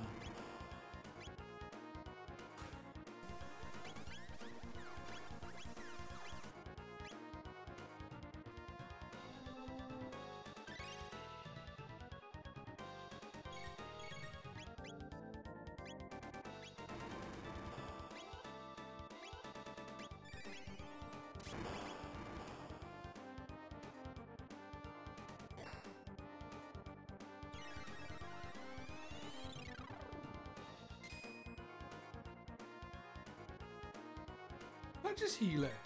just heal it.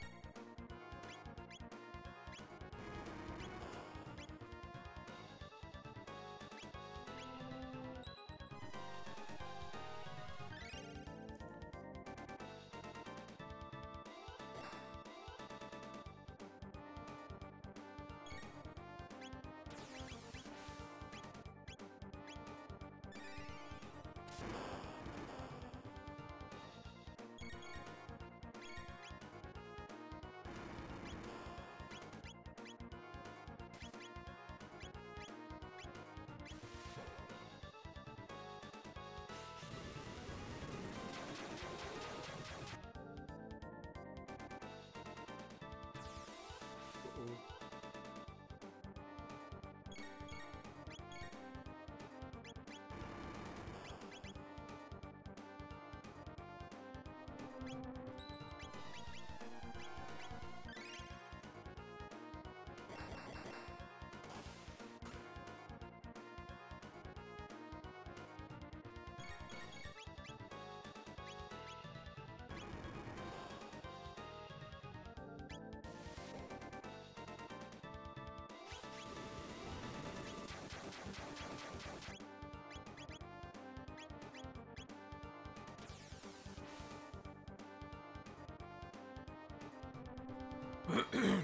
Shit.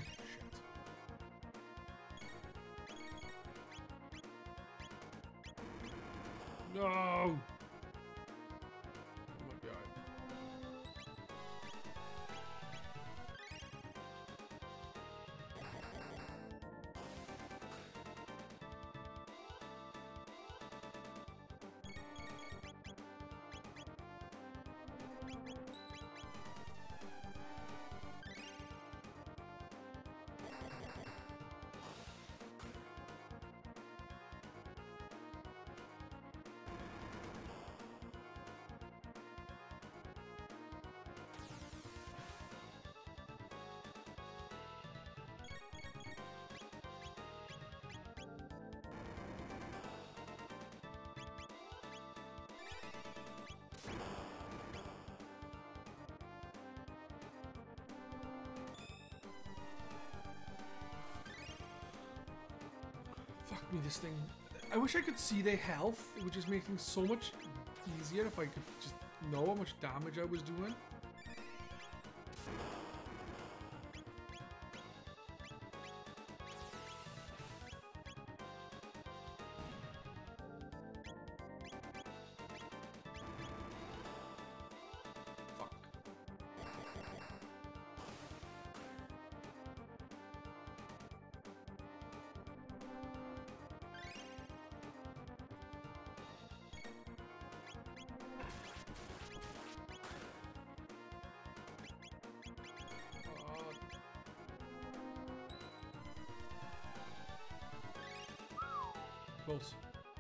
No! Oh my god. Fuck me, this thing. I wish I could see their health. It would just make things so much easier if I could just know how much damage I was doing. Close.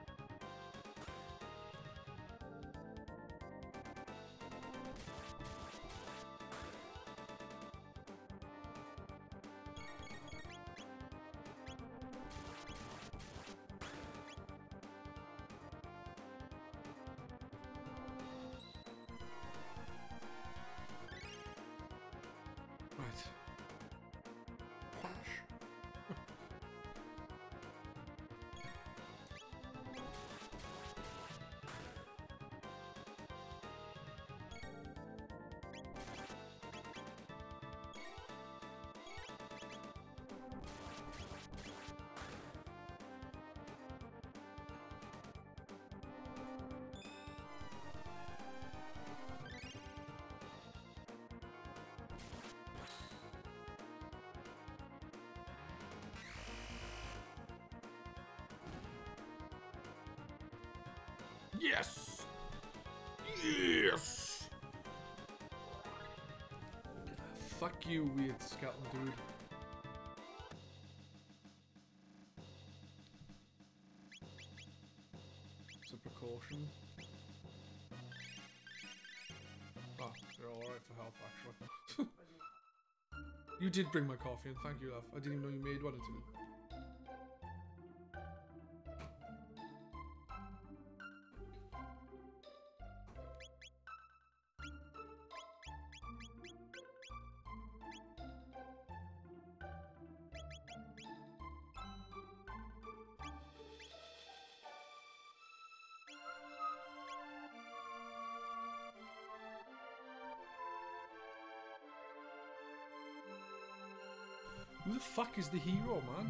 Right. Punch. Yes! Yes! Fuck you, weird skeleton dude. It's a precaution. Oh, you're alright for health, actually. You did bring my coffee in, thank you, love. I didn't even know you made one until... Who the fuck is the hero, man?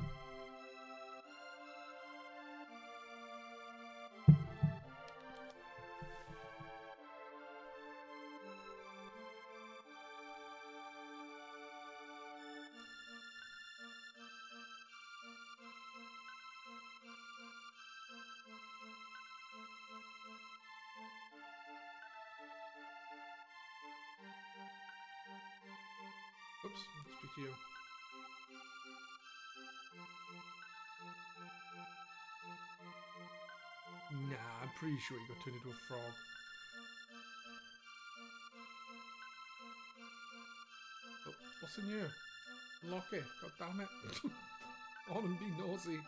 Oops, speak to you. Nah, I'm pretty sure he got turned into a frog. Oh, what's in here? Lock it. God damn it. On and be nosy.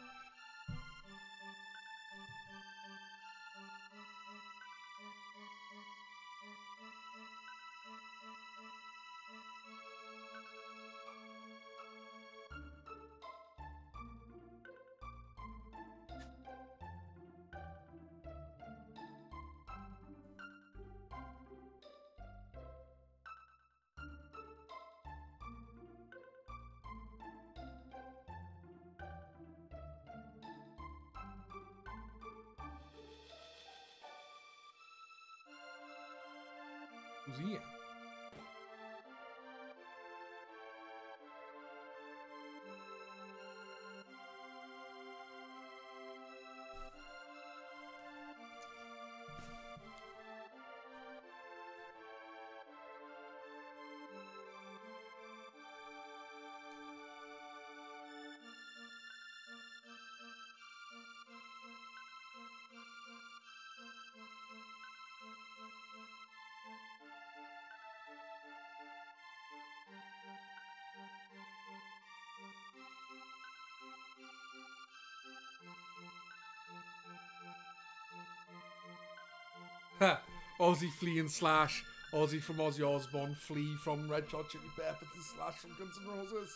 Who's he in? Ha! Ozzy Flea and Slash. Ozzy from Ozzy Osbourne. Flea from Red Hot Chili Peppers and Slash from Guns N' Roses.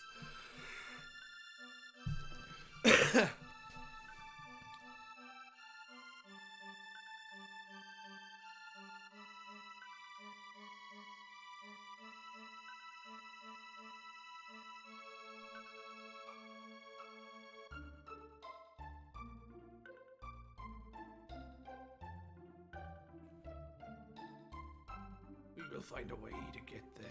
We will find a way to get there.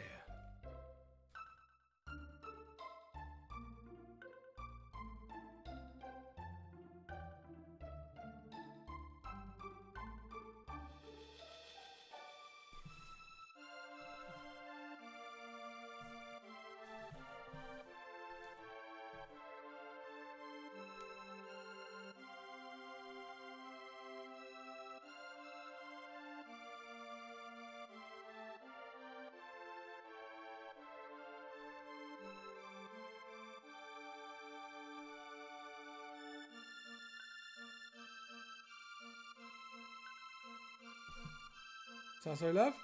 Sasso love?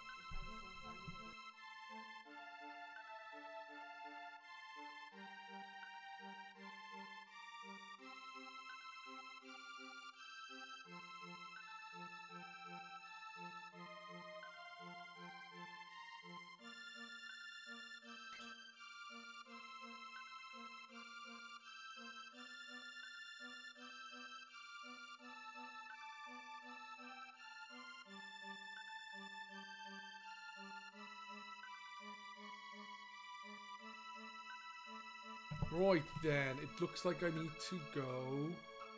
Right then, it looks like I need to go.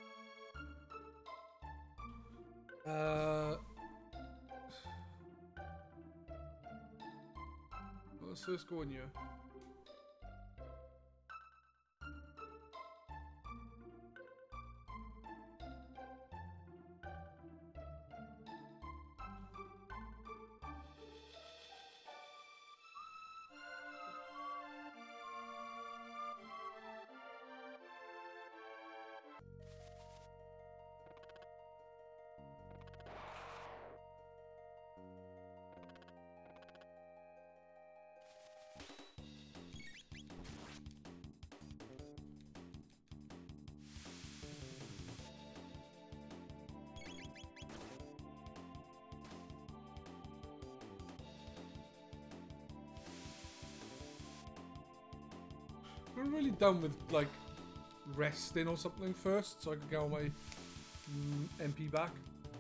Let's first go in here. I'm really down with like resting or something first, so I can get all my MP back.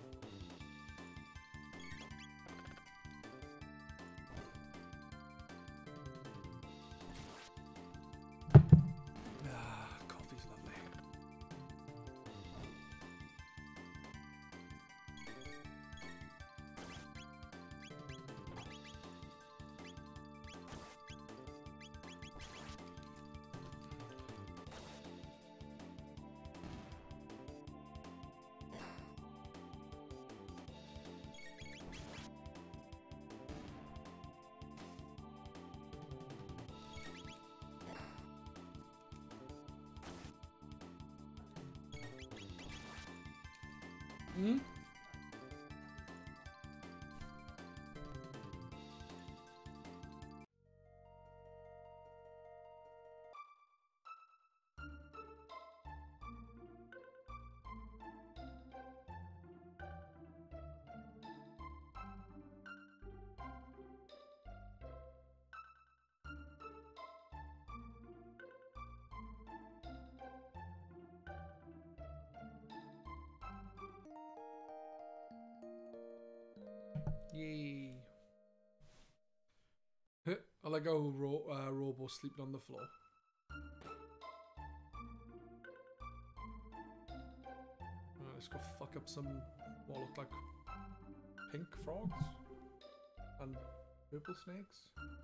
Ah, coffee's lovely. Hmm? Yay. I like how Robo's sleeping on the floor. Let's go fuck up some what look like pink frogs and purple snakes.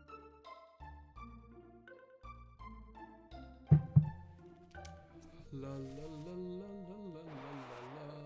La la la la la la la la.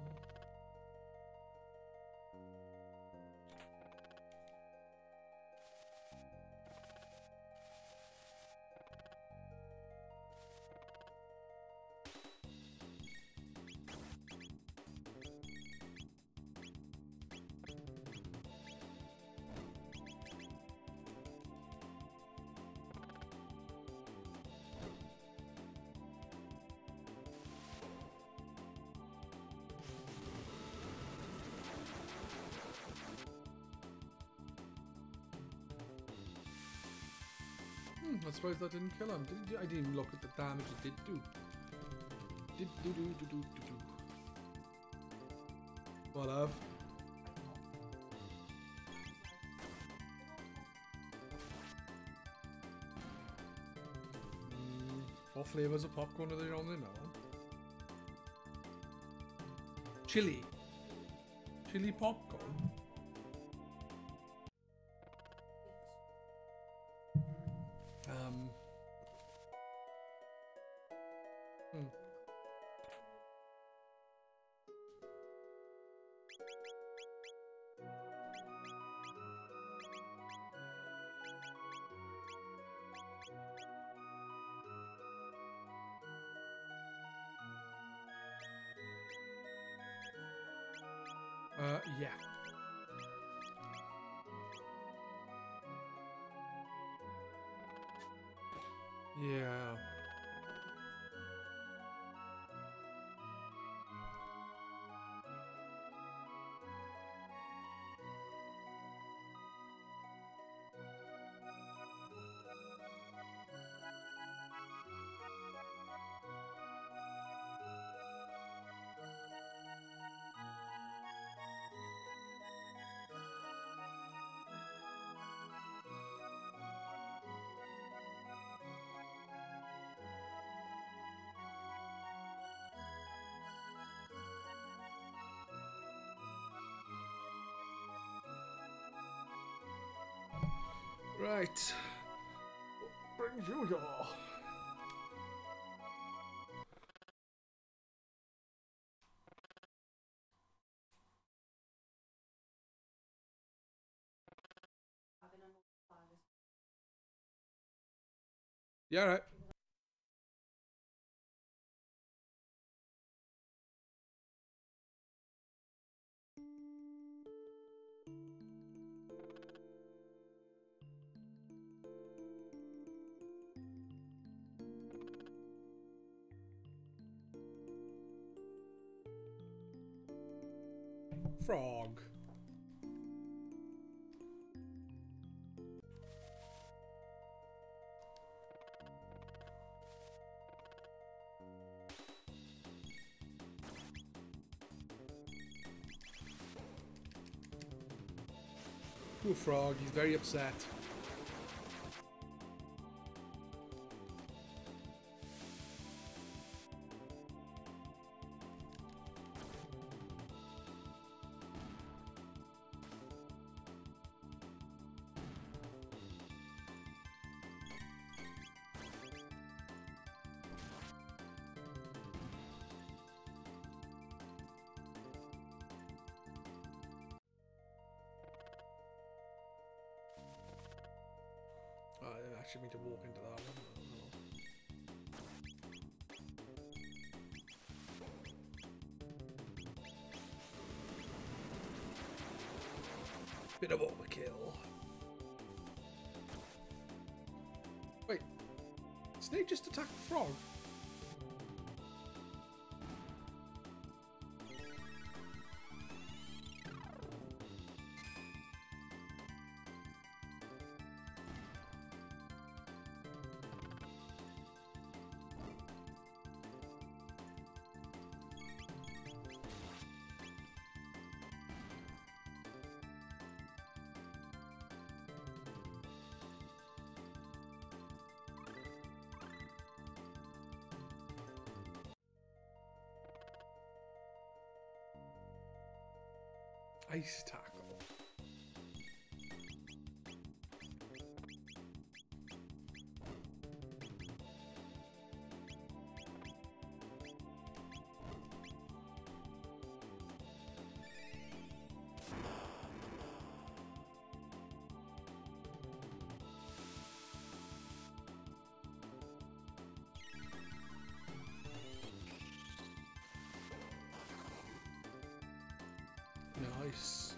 I suppose that didn't kill him. I didn't even look at the damage it did do. What of? What flavours of popcorn are they on there now? Chili. Chili popcorn. Yeah. Yeah. Right. What brings you here? Yeah, right. Frog. Poor frog, he's very upset. I didn't actually mean to walk into that one. Bit of overkill. Wait, Snake just attacked the frog? Ice tackle. Nice.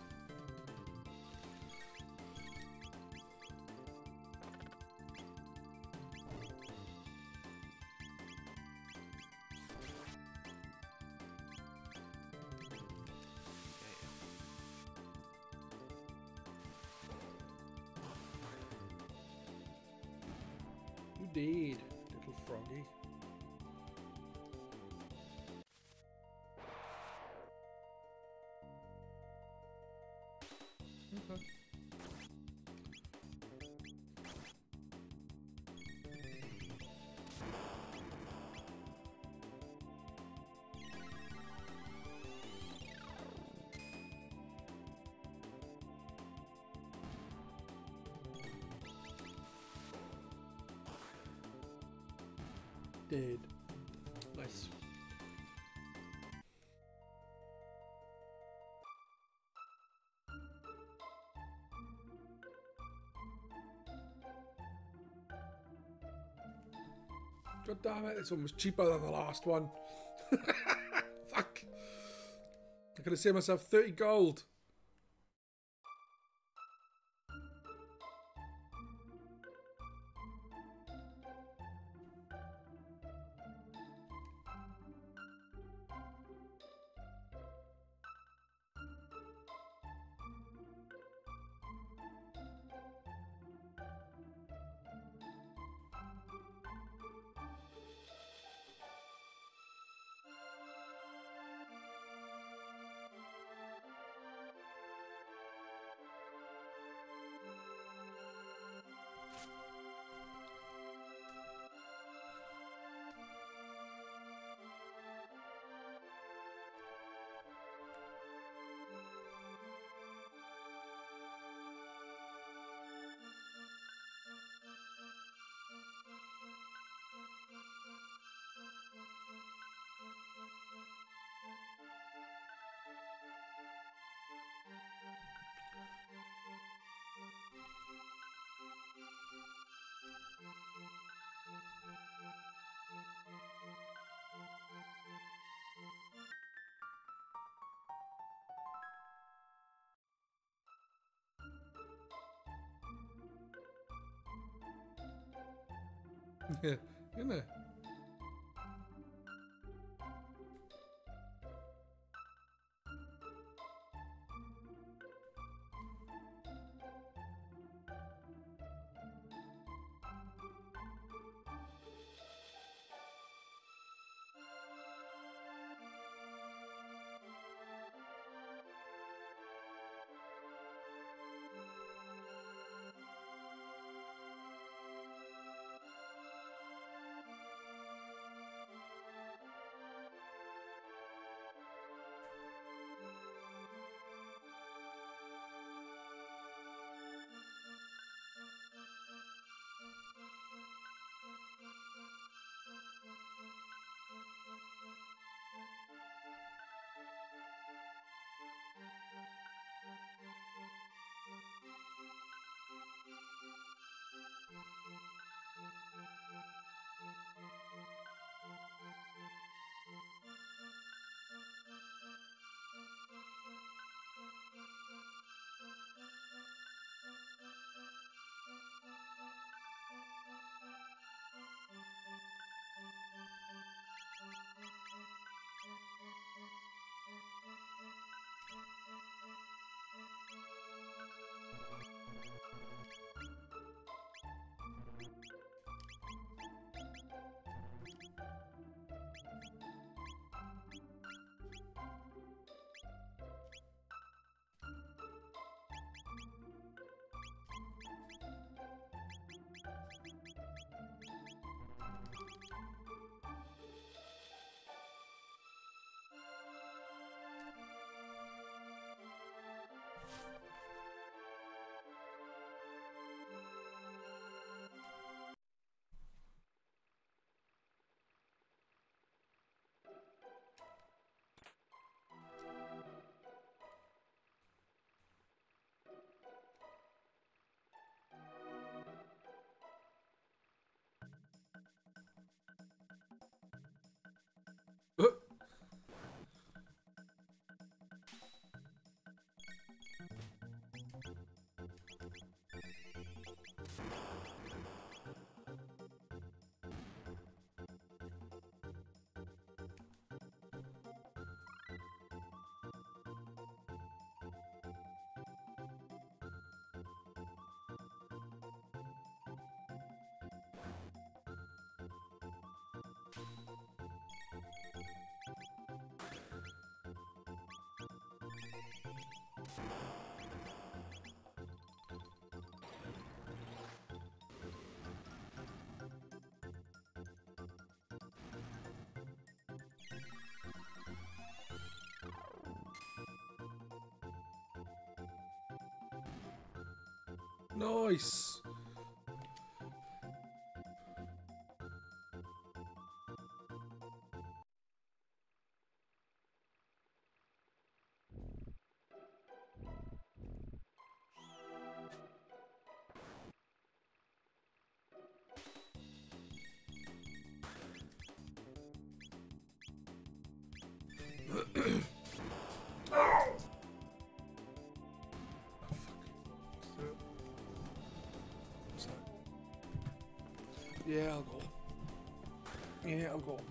You did, little froggy. Okay. Dead. Nice. God damn it, this one was cheaper than the last one. Fuck. I could have saved myself 30 gold. Yeah, isn't it? Nice. Yeah, I'll go. Yeah, I'll go.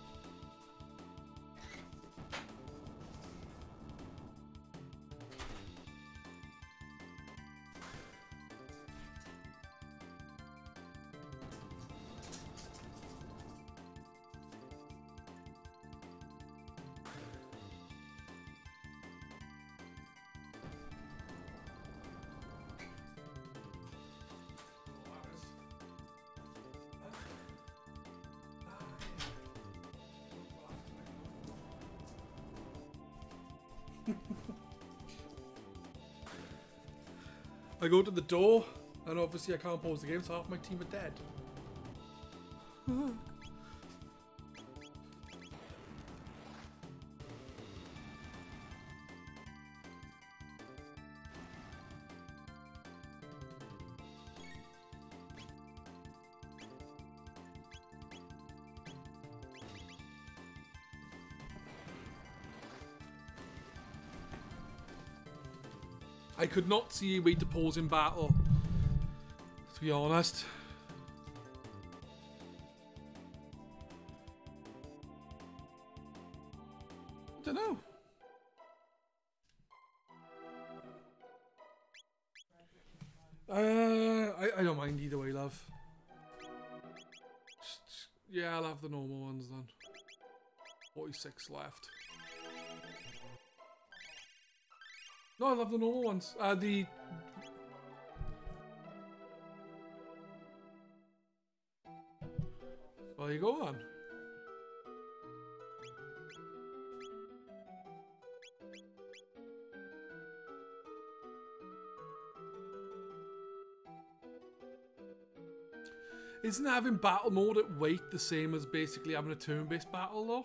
I go to the door, and obviously I can't pause the game, so half my team are dead. I could not see a way to pause in battle, to be honest. I don't know. I don't mind either way, love. Yeah, I'll have the normal ones then. 46 left. No, I love the normal ones. There you go then. Isn't having battle mode at weight the same as basically having a turn-based battle though?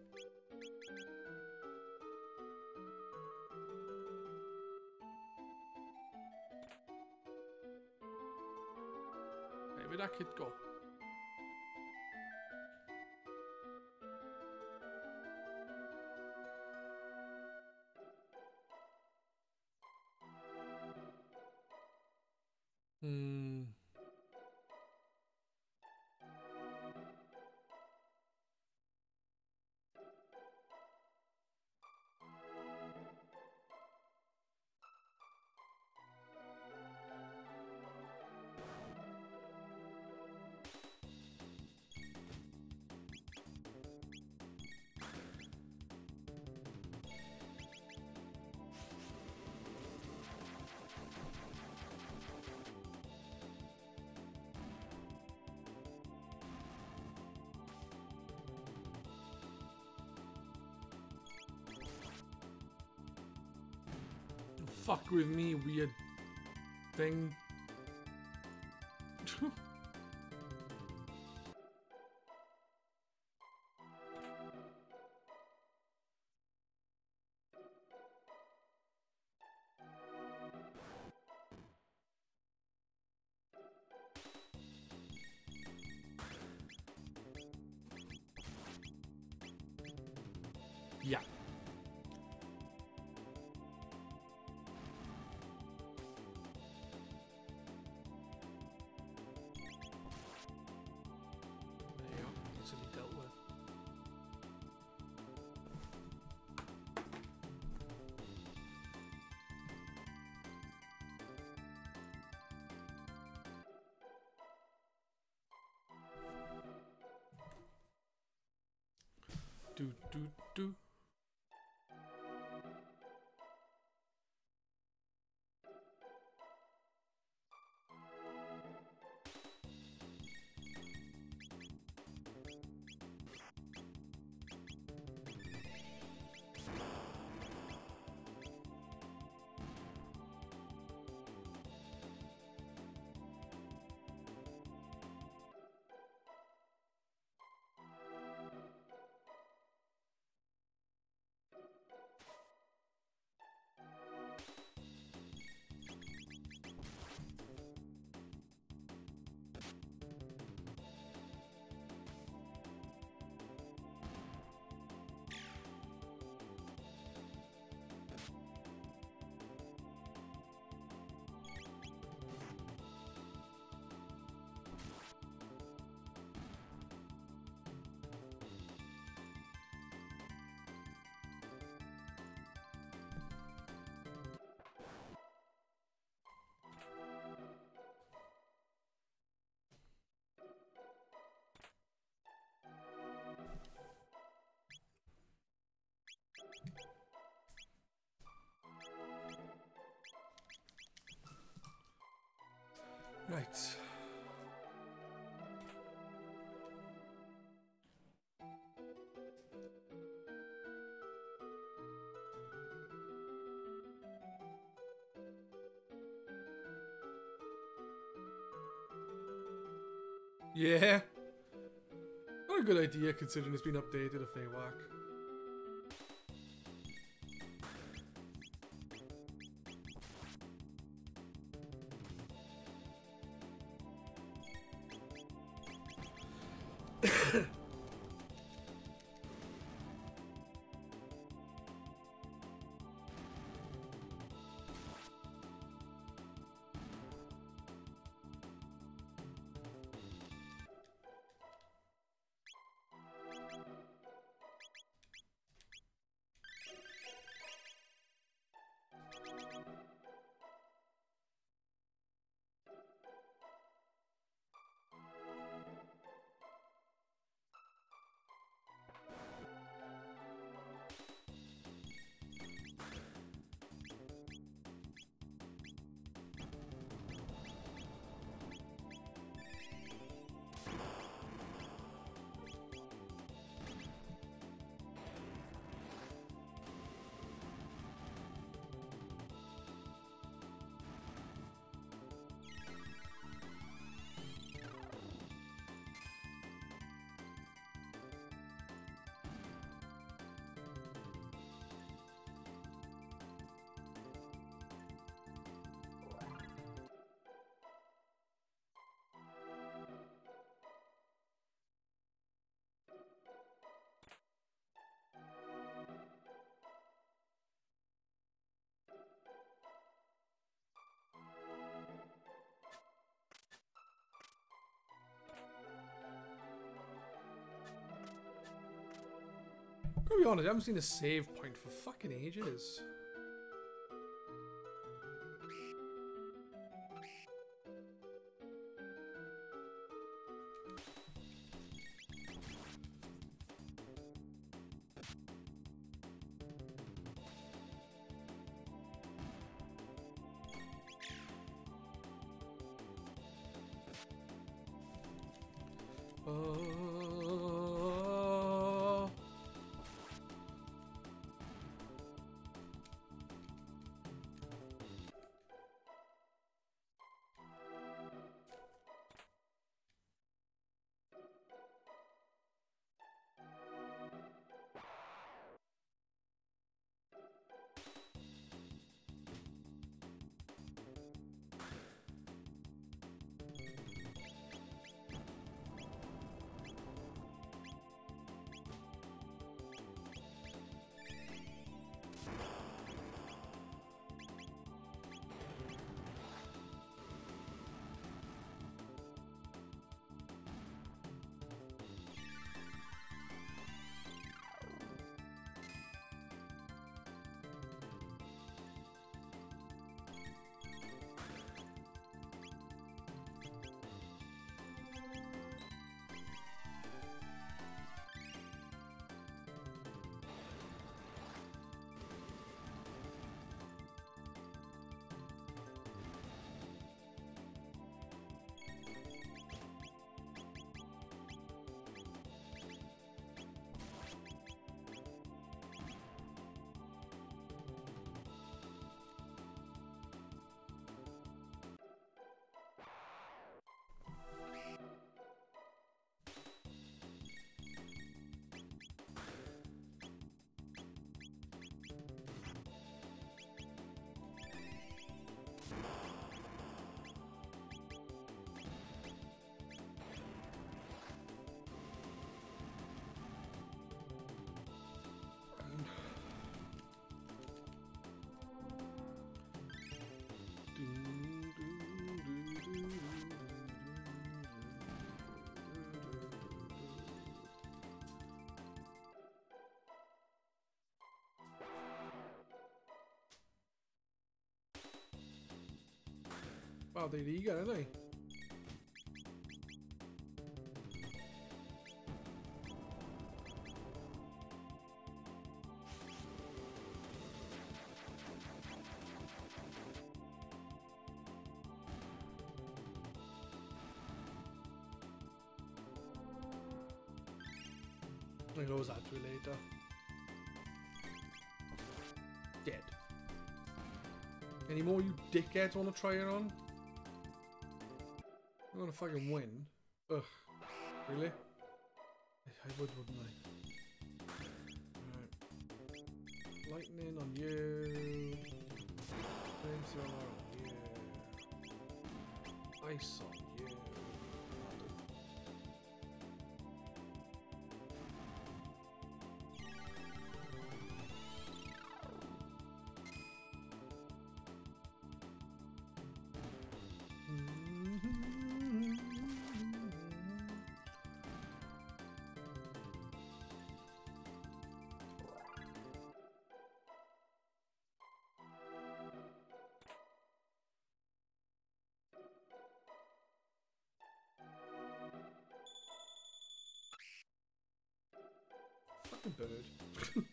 Maybe that could go. Fuck with me, weird thing. Yeah. There you go. Easily dealt with. Do do do. Right. Yeah. Not a good idea considering it's been updated a fair whack. Gotta be honest, I haven't seen a save point for fucking ages. Wow, they're eager, aren't they? I goes that to later. Dead. Any more you dickheads want to try it on? I'm gonna fucking win. Ugh. Really? I would, wouldn't I? Alright. Lightning on you. Flamethrower on you. Ice on you. Fucking bird.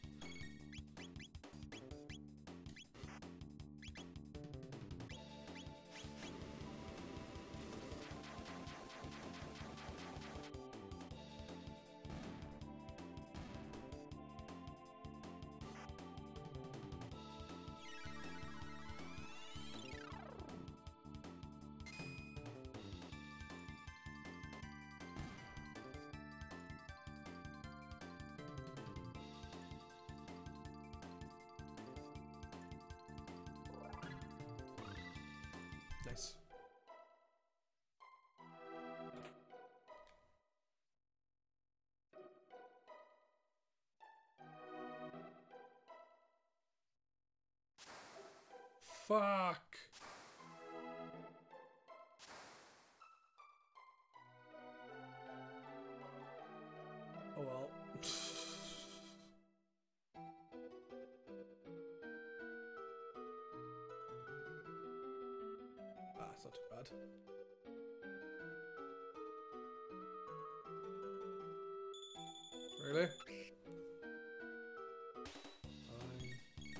Nice. Fuck. Oh well. It's not too bad. Really? Fine.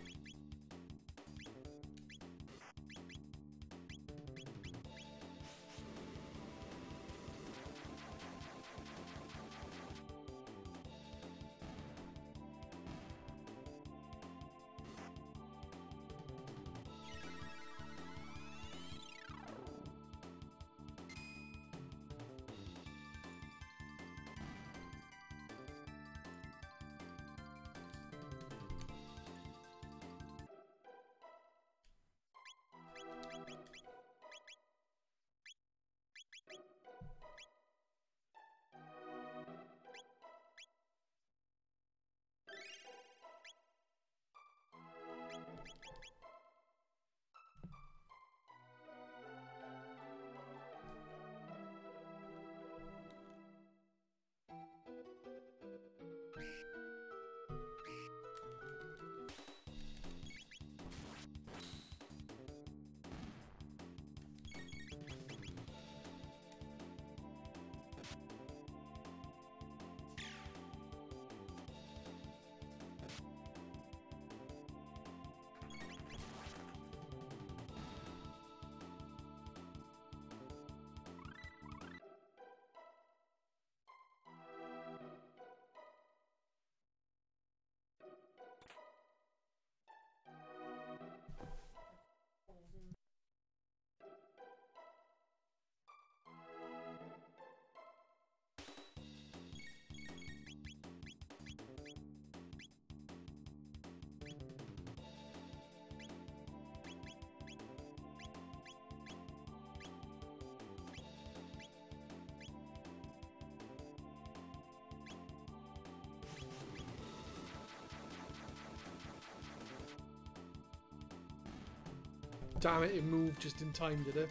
Damn it, it moved just in time, did it?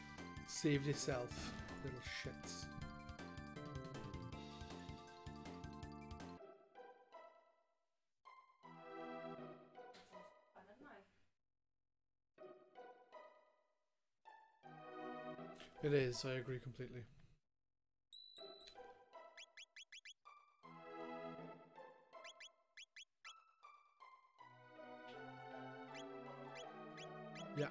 Saved yourself, little shits. It is, I agree completely. Yeah.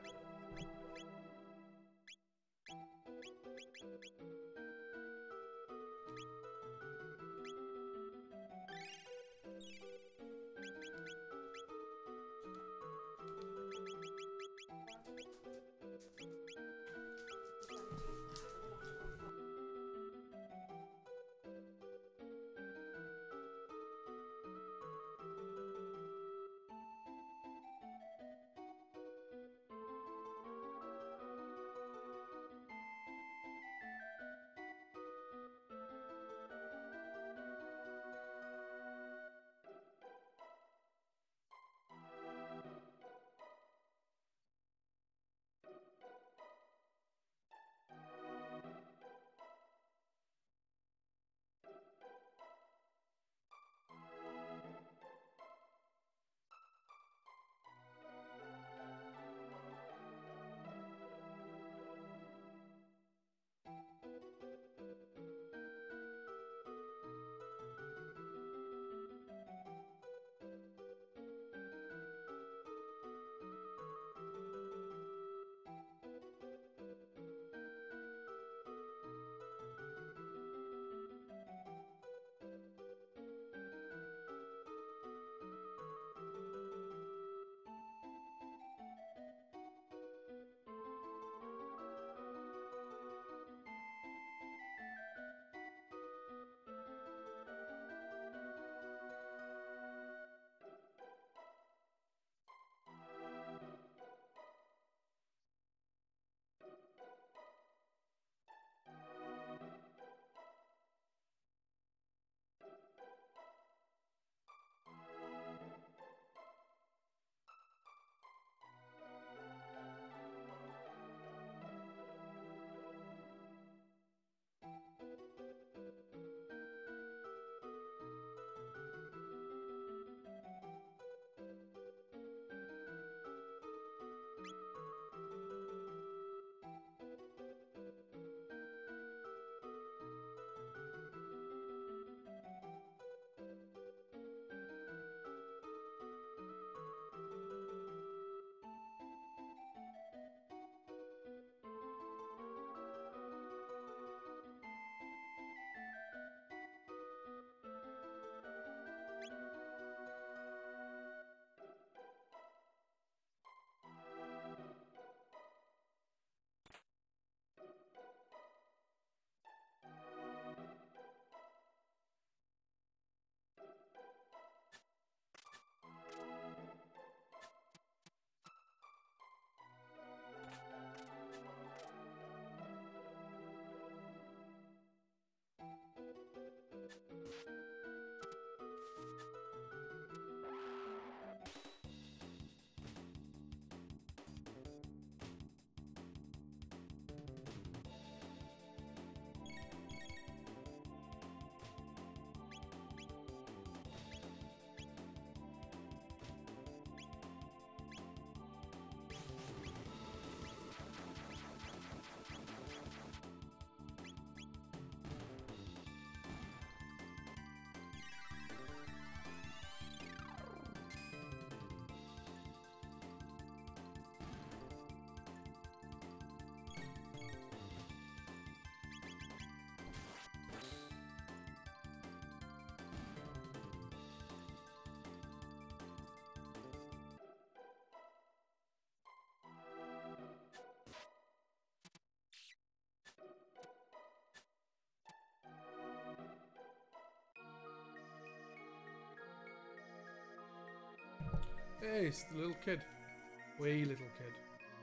Hey, it's the little kid. Wee little kid.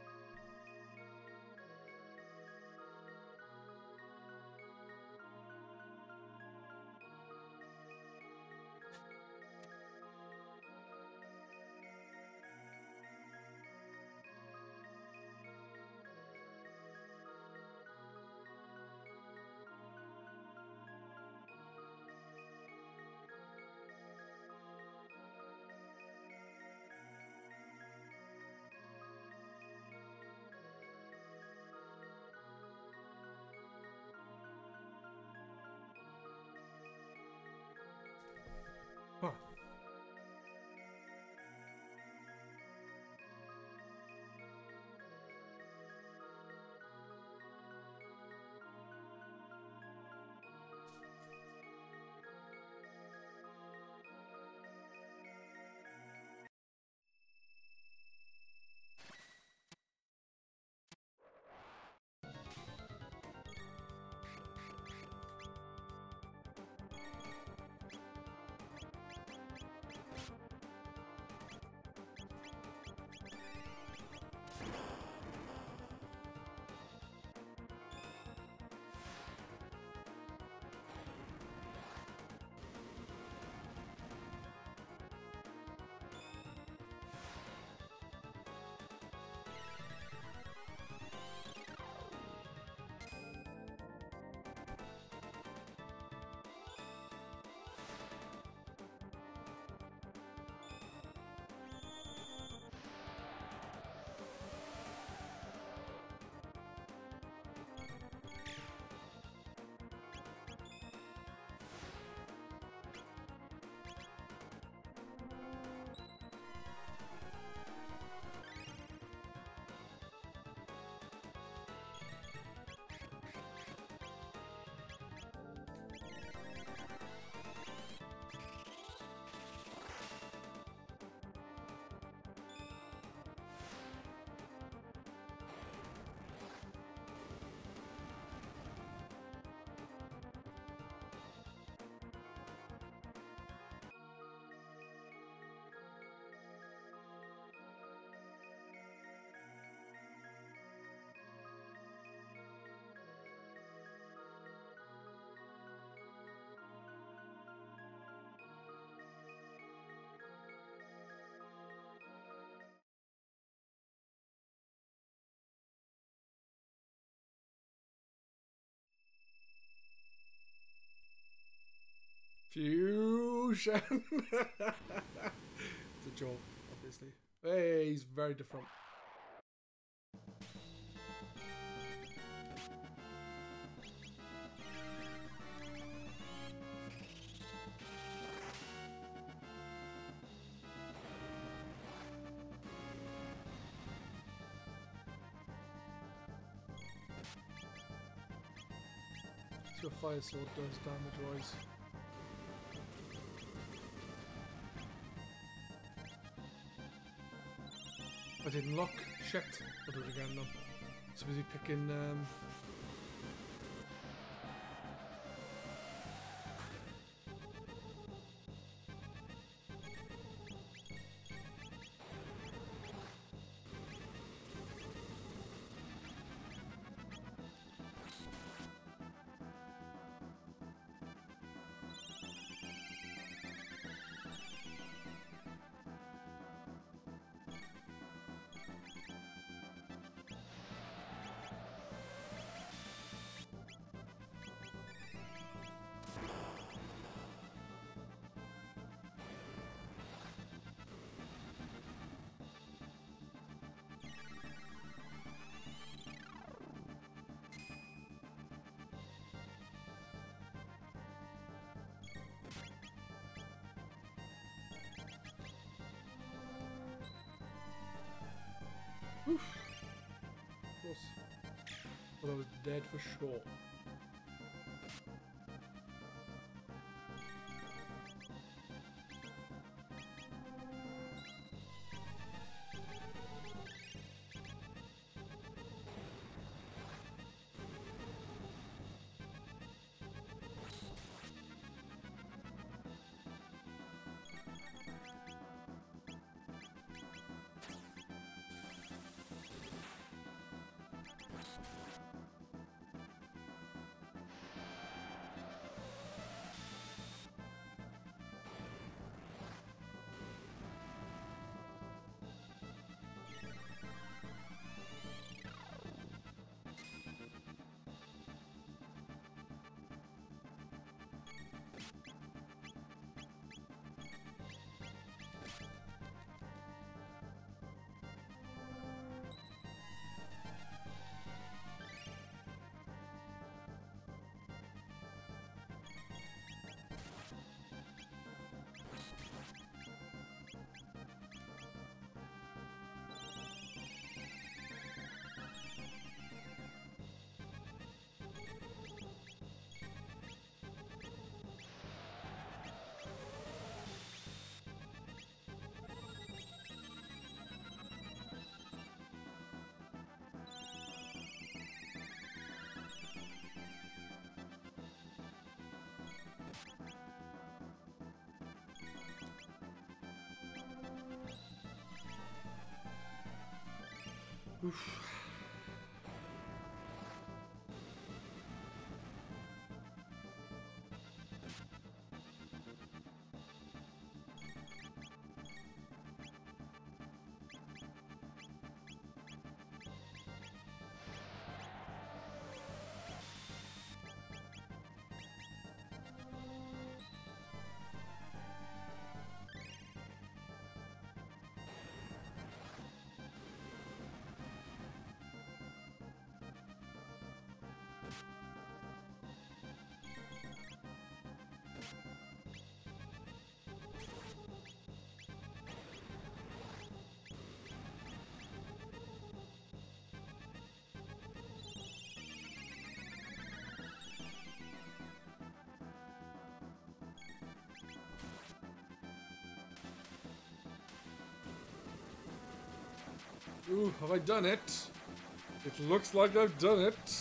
Huh. Fusion! It's a joke, obviously. Hey, he's very different. So your fire sword does damage wise. I didn't look. Shit. I'll do it again now. So busy picking oof. Close. But I was dead for sure. Oof. Ooh, have I done it? It looks like I've done it.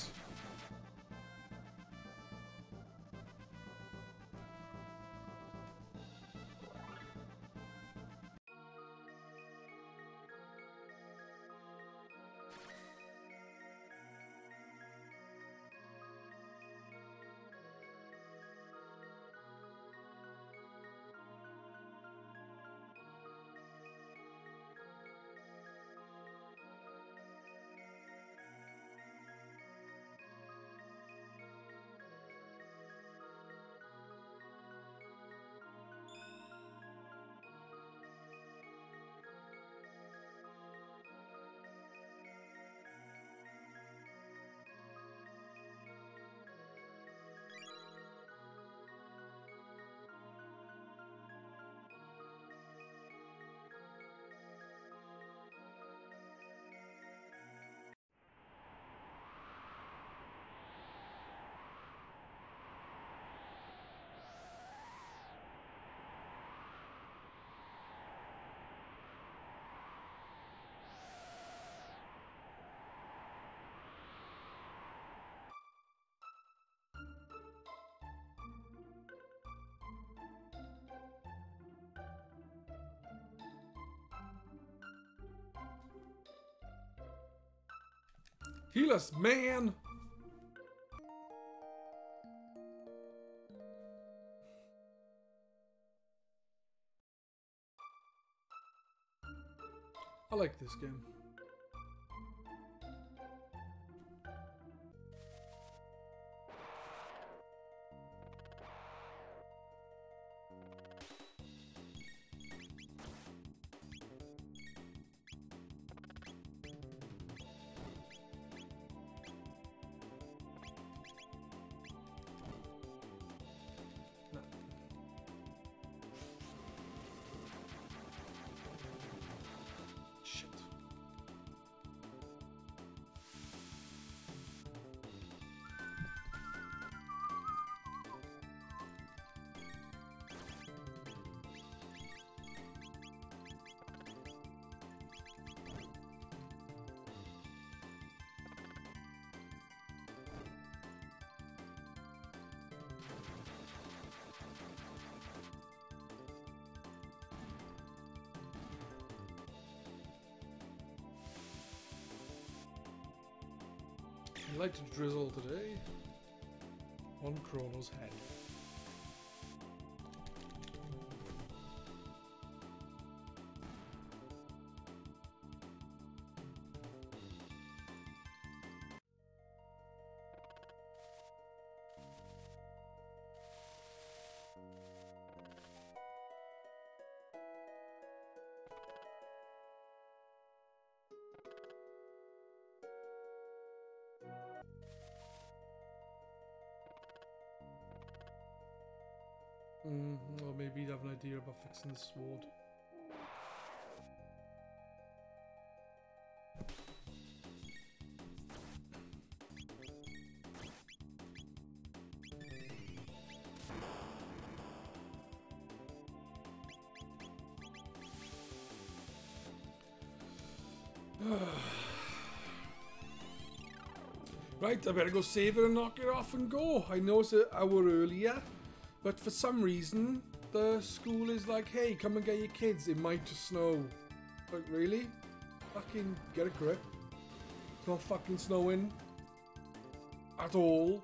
Heal us, man! I like this game. I'd like to drizzle today on Chrono's head. Or maybe he'd have an idea about fixing the sword. Right, I better go save it and knock it off and go. I know it's an hour earlier, but for some reason, the school is like, hey, come and get your kids. It might just snow. Like, really? Fucking get a grip. not fucking snowing at all.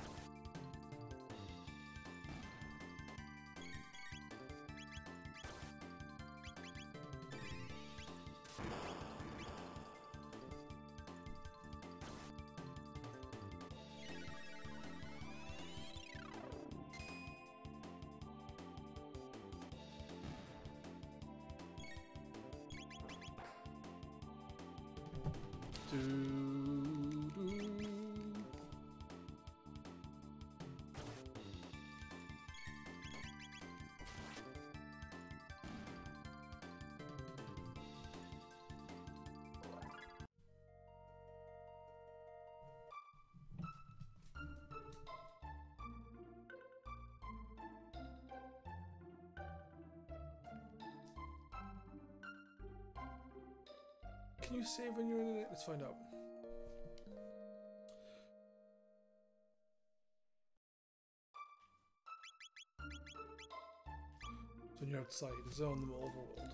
Can you save when you're in it? Let's find out. So when you're outside, is it on the overworld?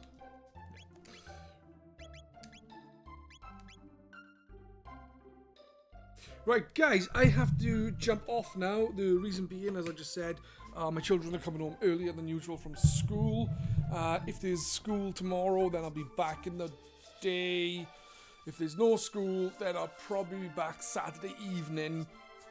Right, guys, I have to jump off now. The reason being, as I just said, my children are coming home earlier than usual from school. If there's school tomorrow, then I'll be back in the day. If there's no school, then I'll probably be back Saturday evening.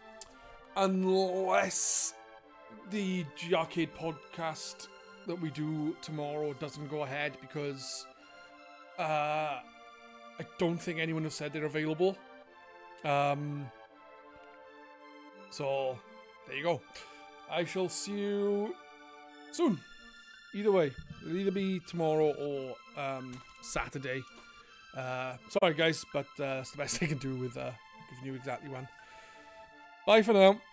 Unless the G-Arcade podcast that we do tomorrow doesn't go ahead, because I don't think anyone has said they're available. So, there you go. I shall see you soon. Either way, it'll either be tomorrow or Saturday. Sorry guys, but that's the best I can do with giving you exactly one. Bye for now.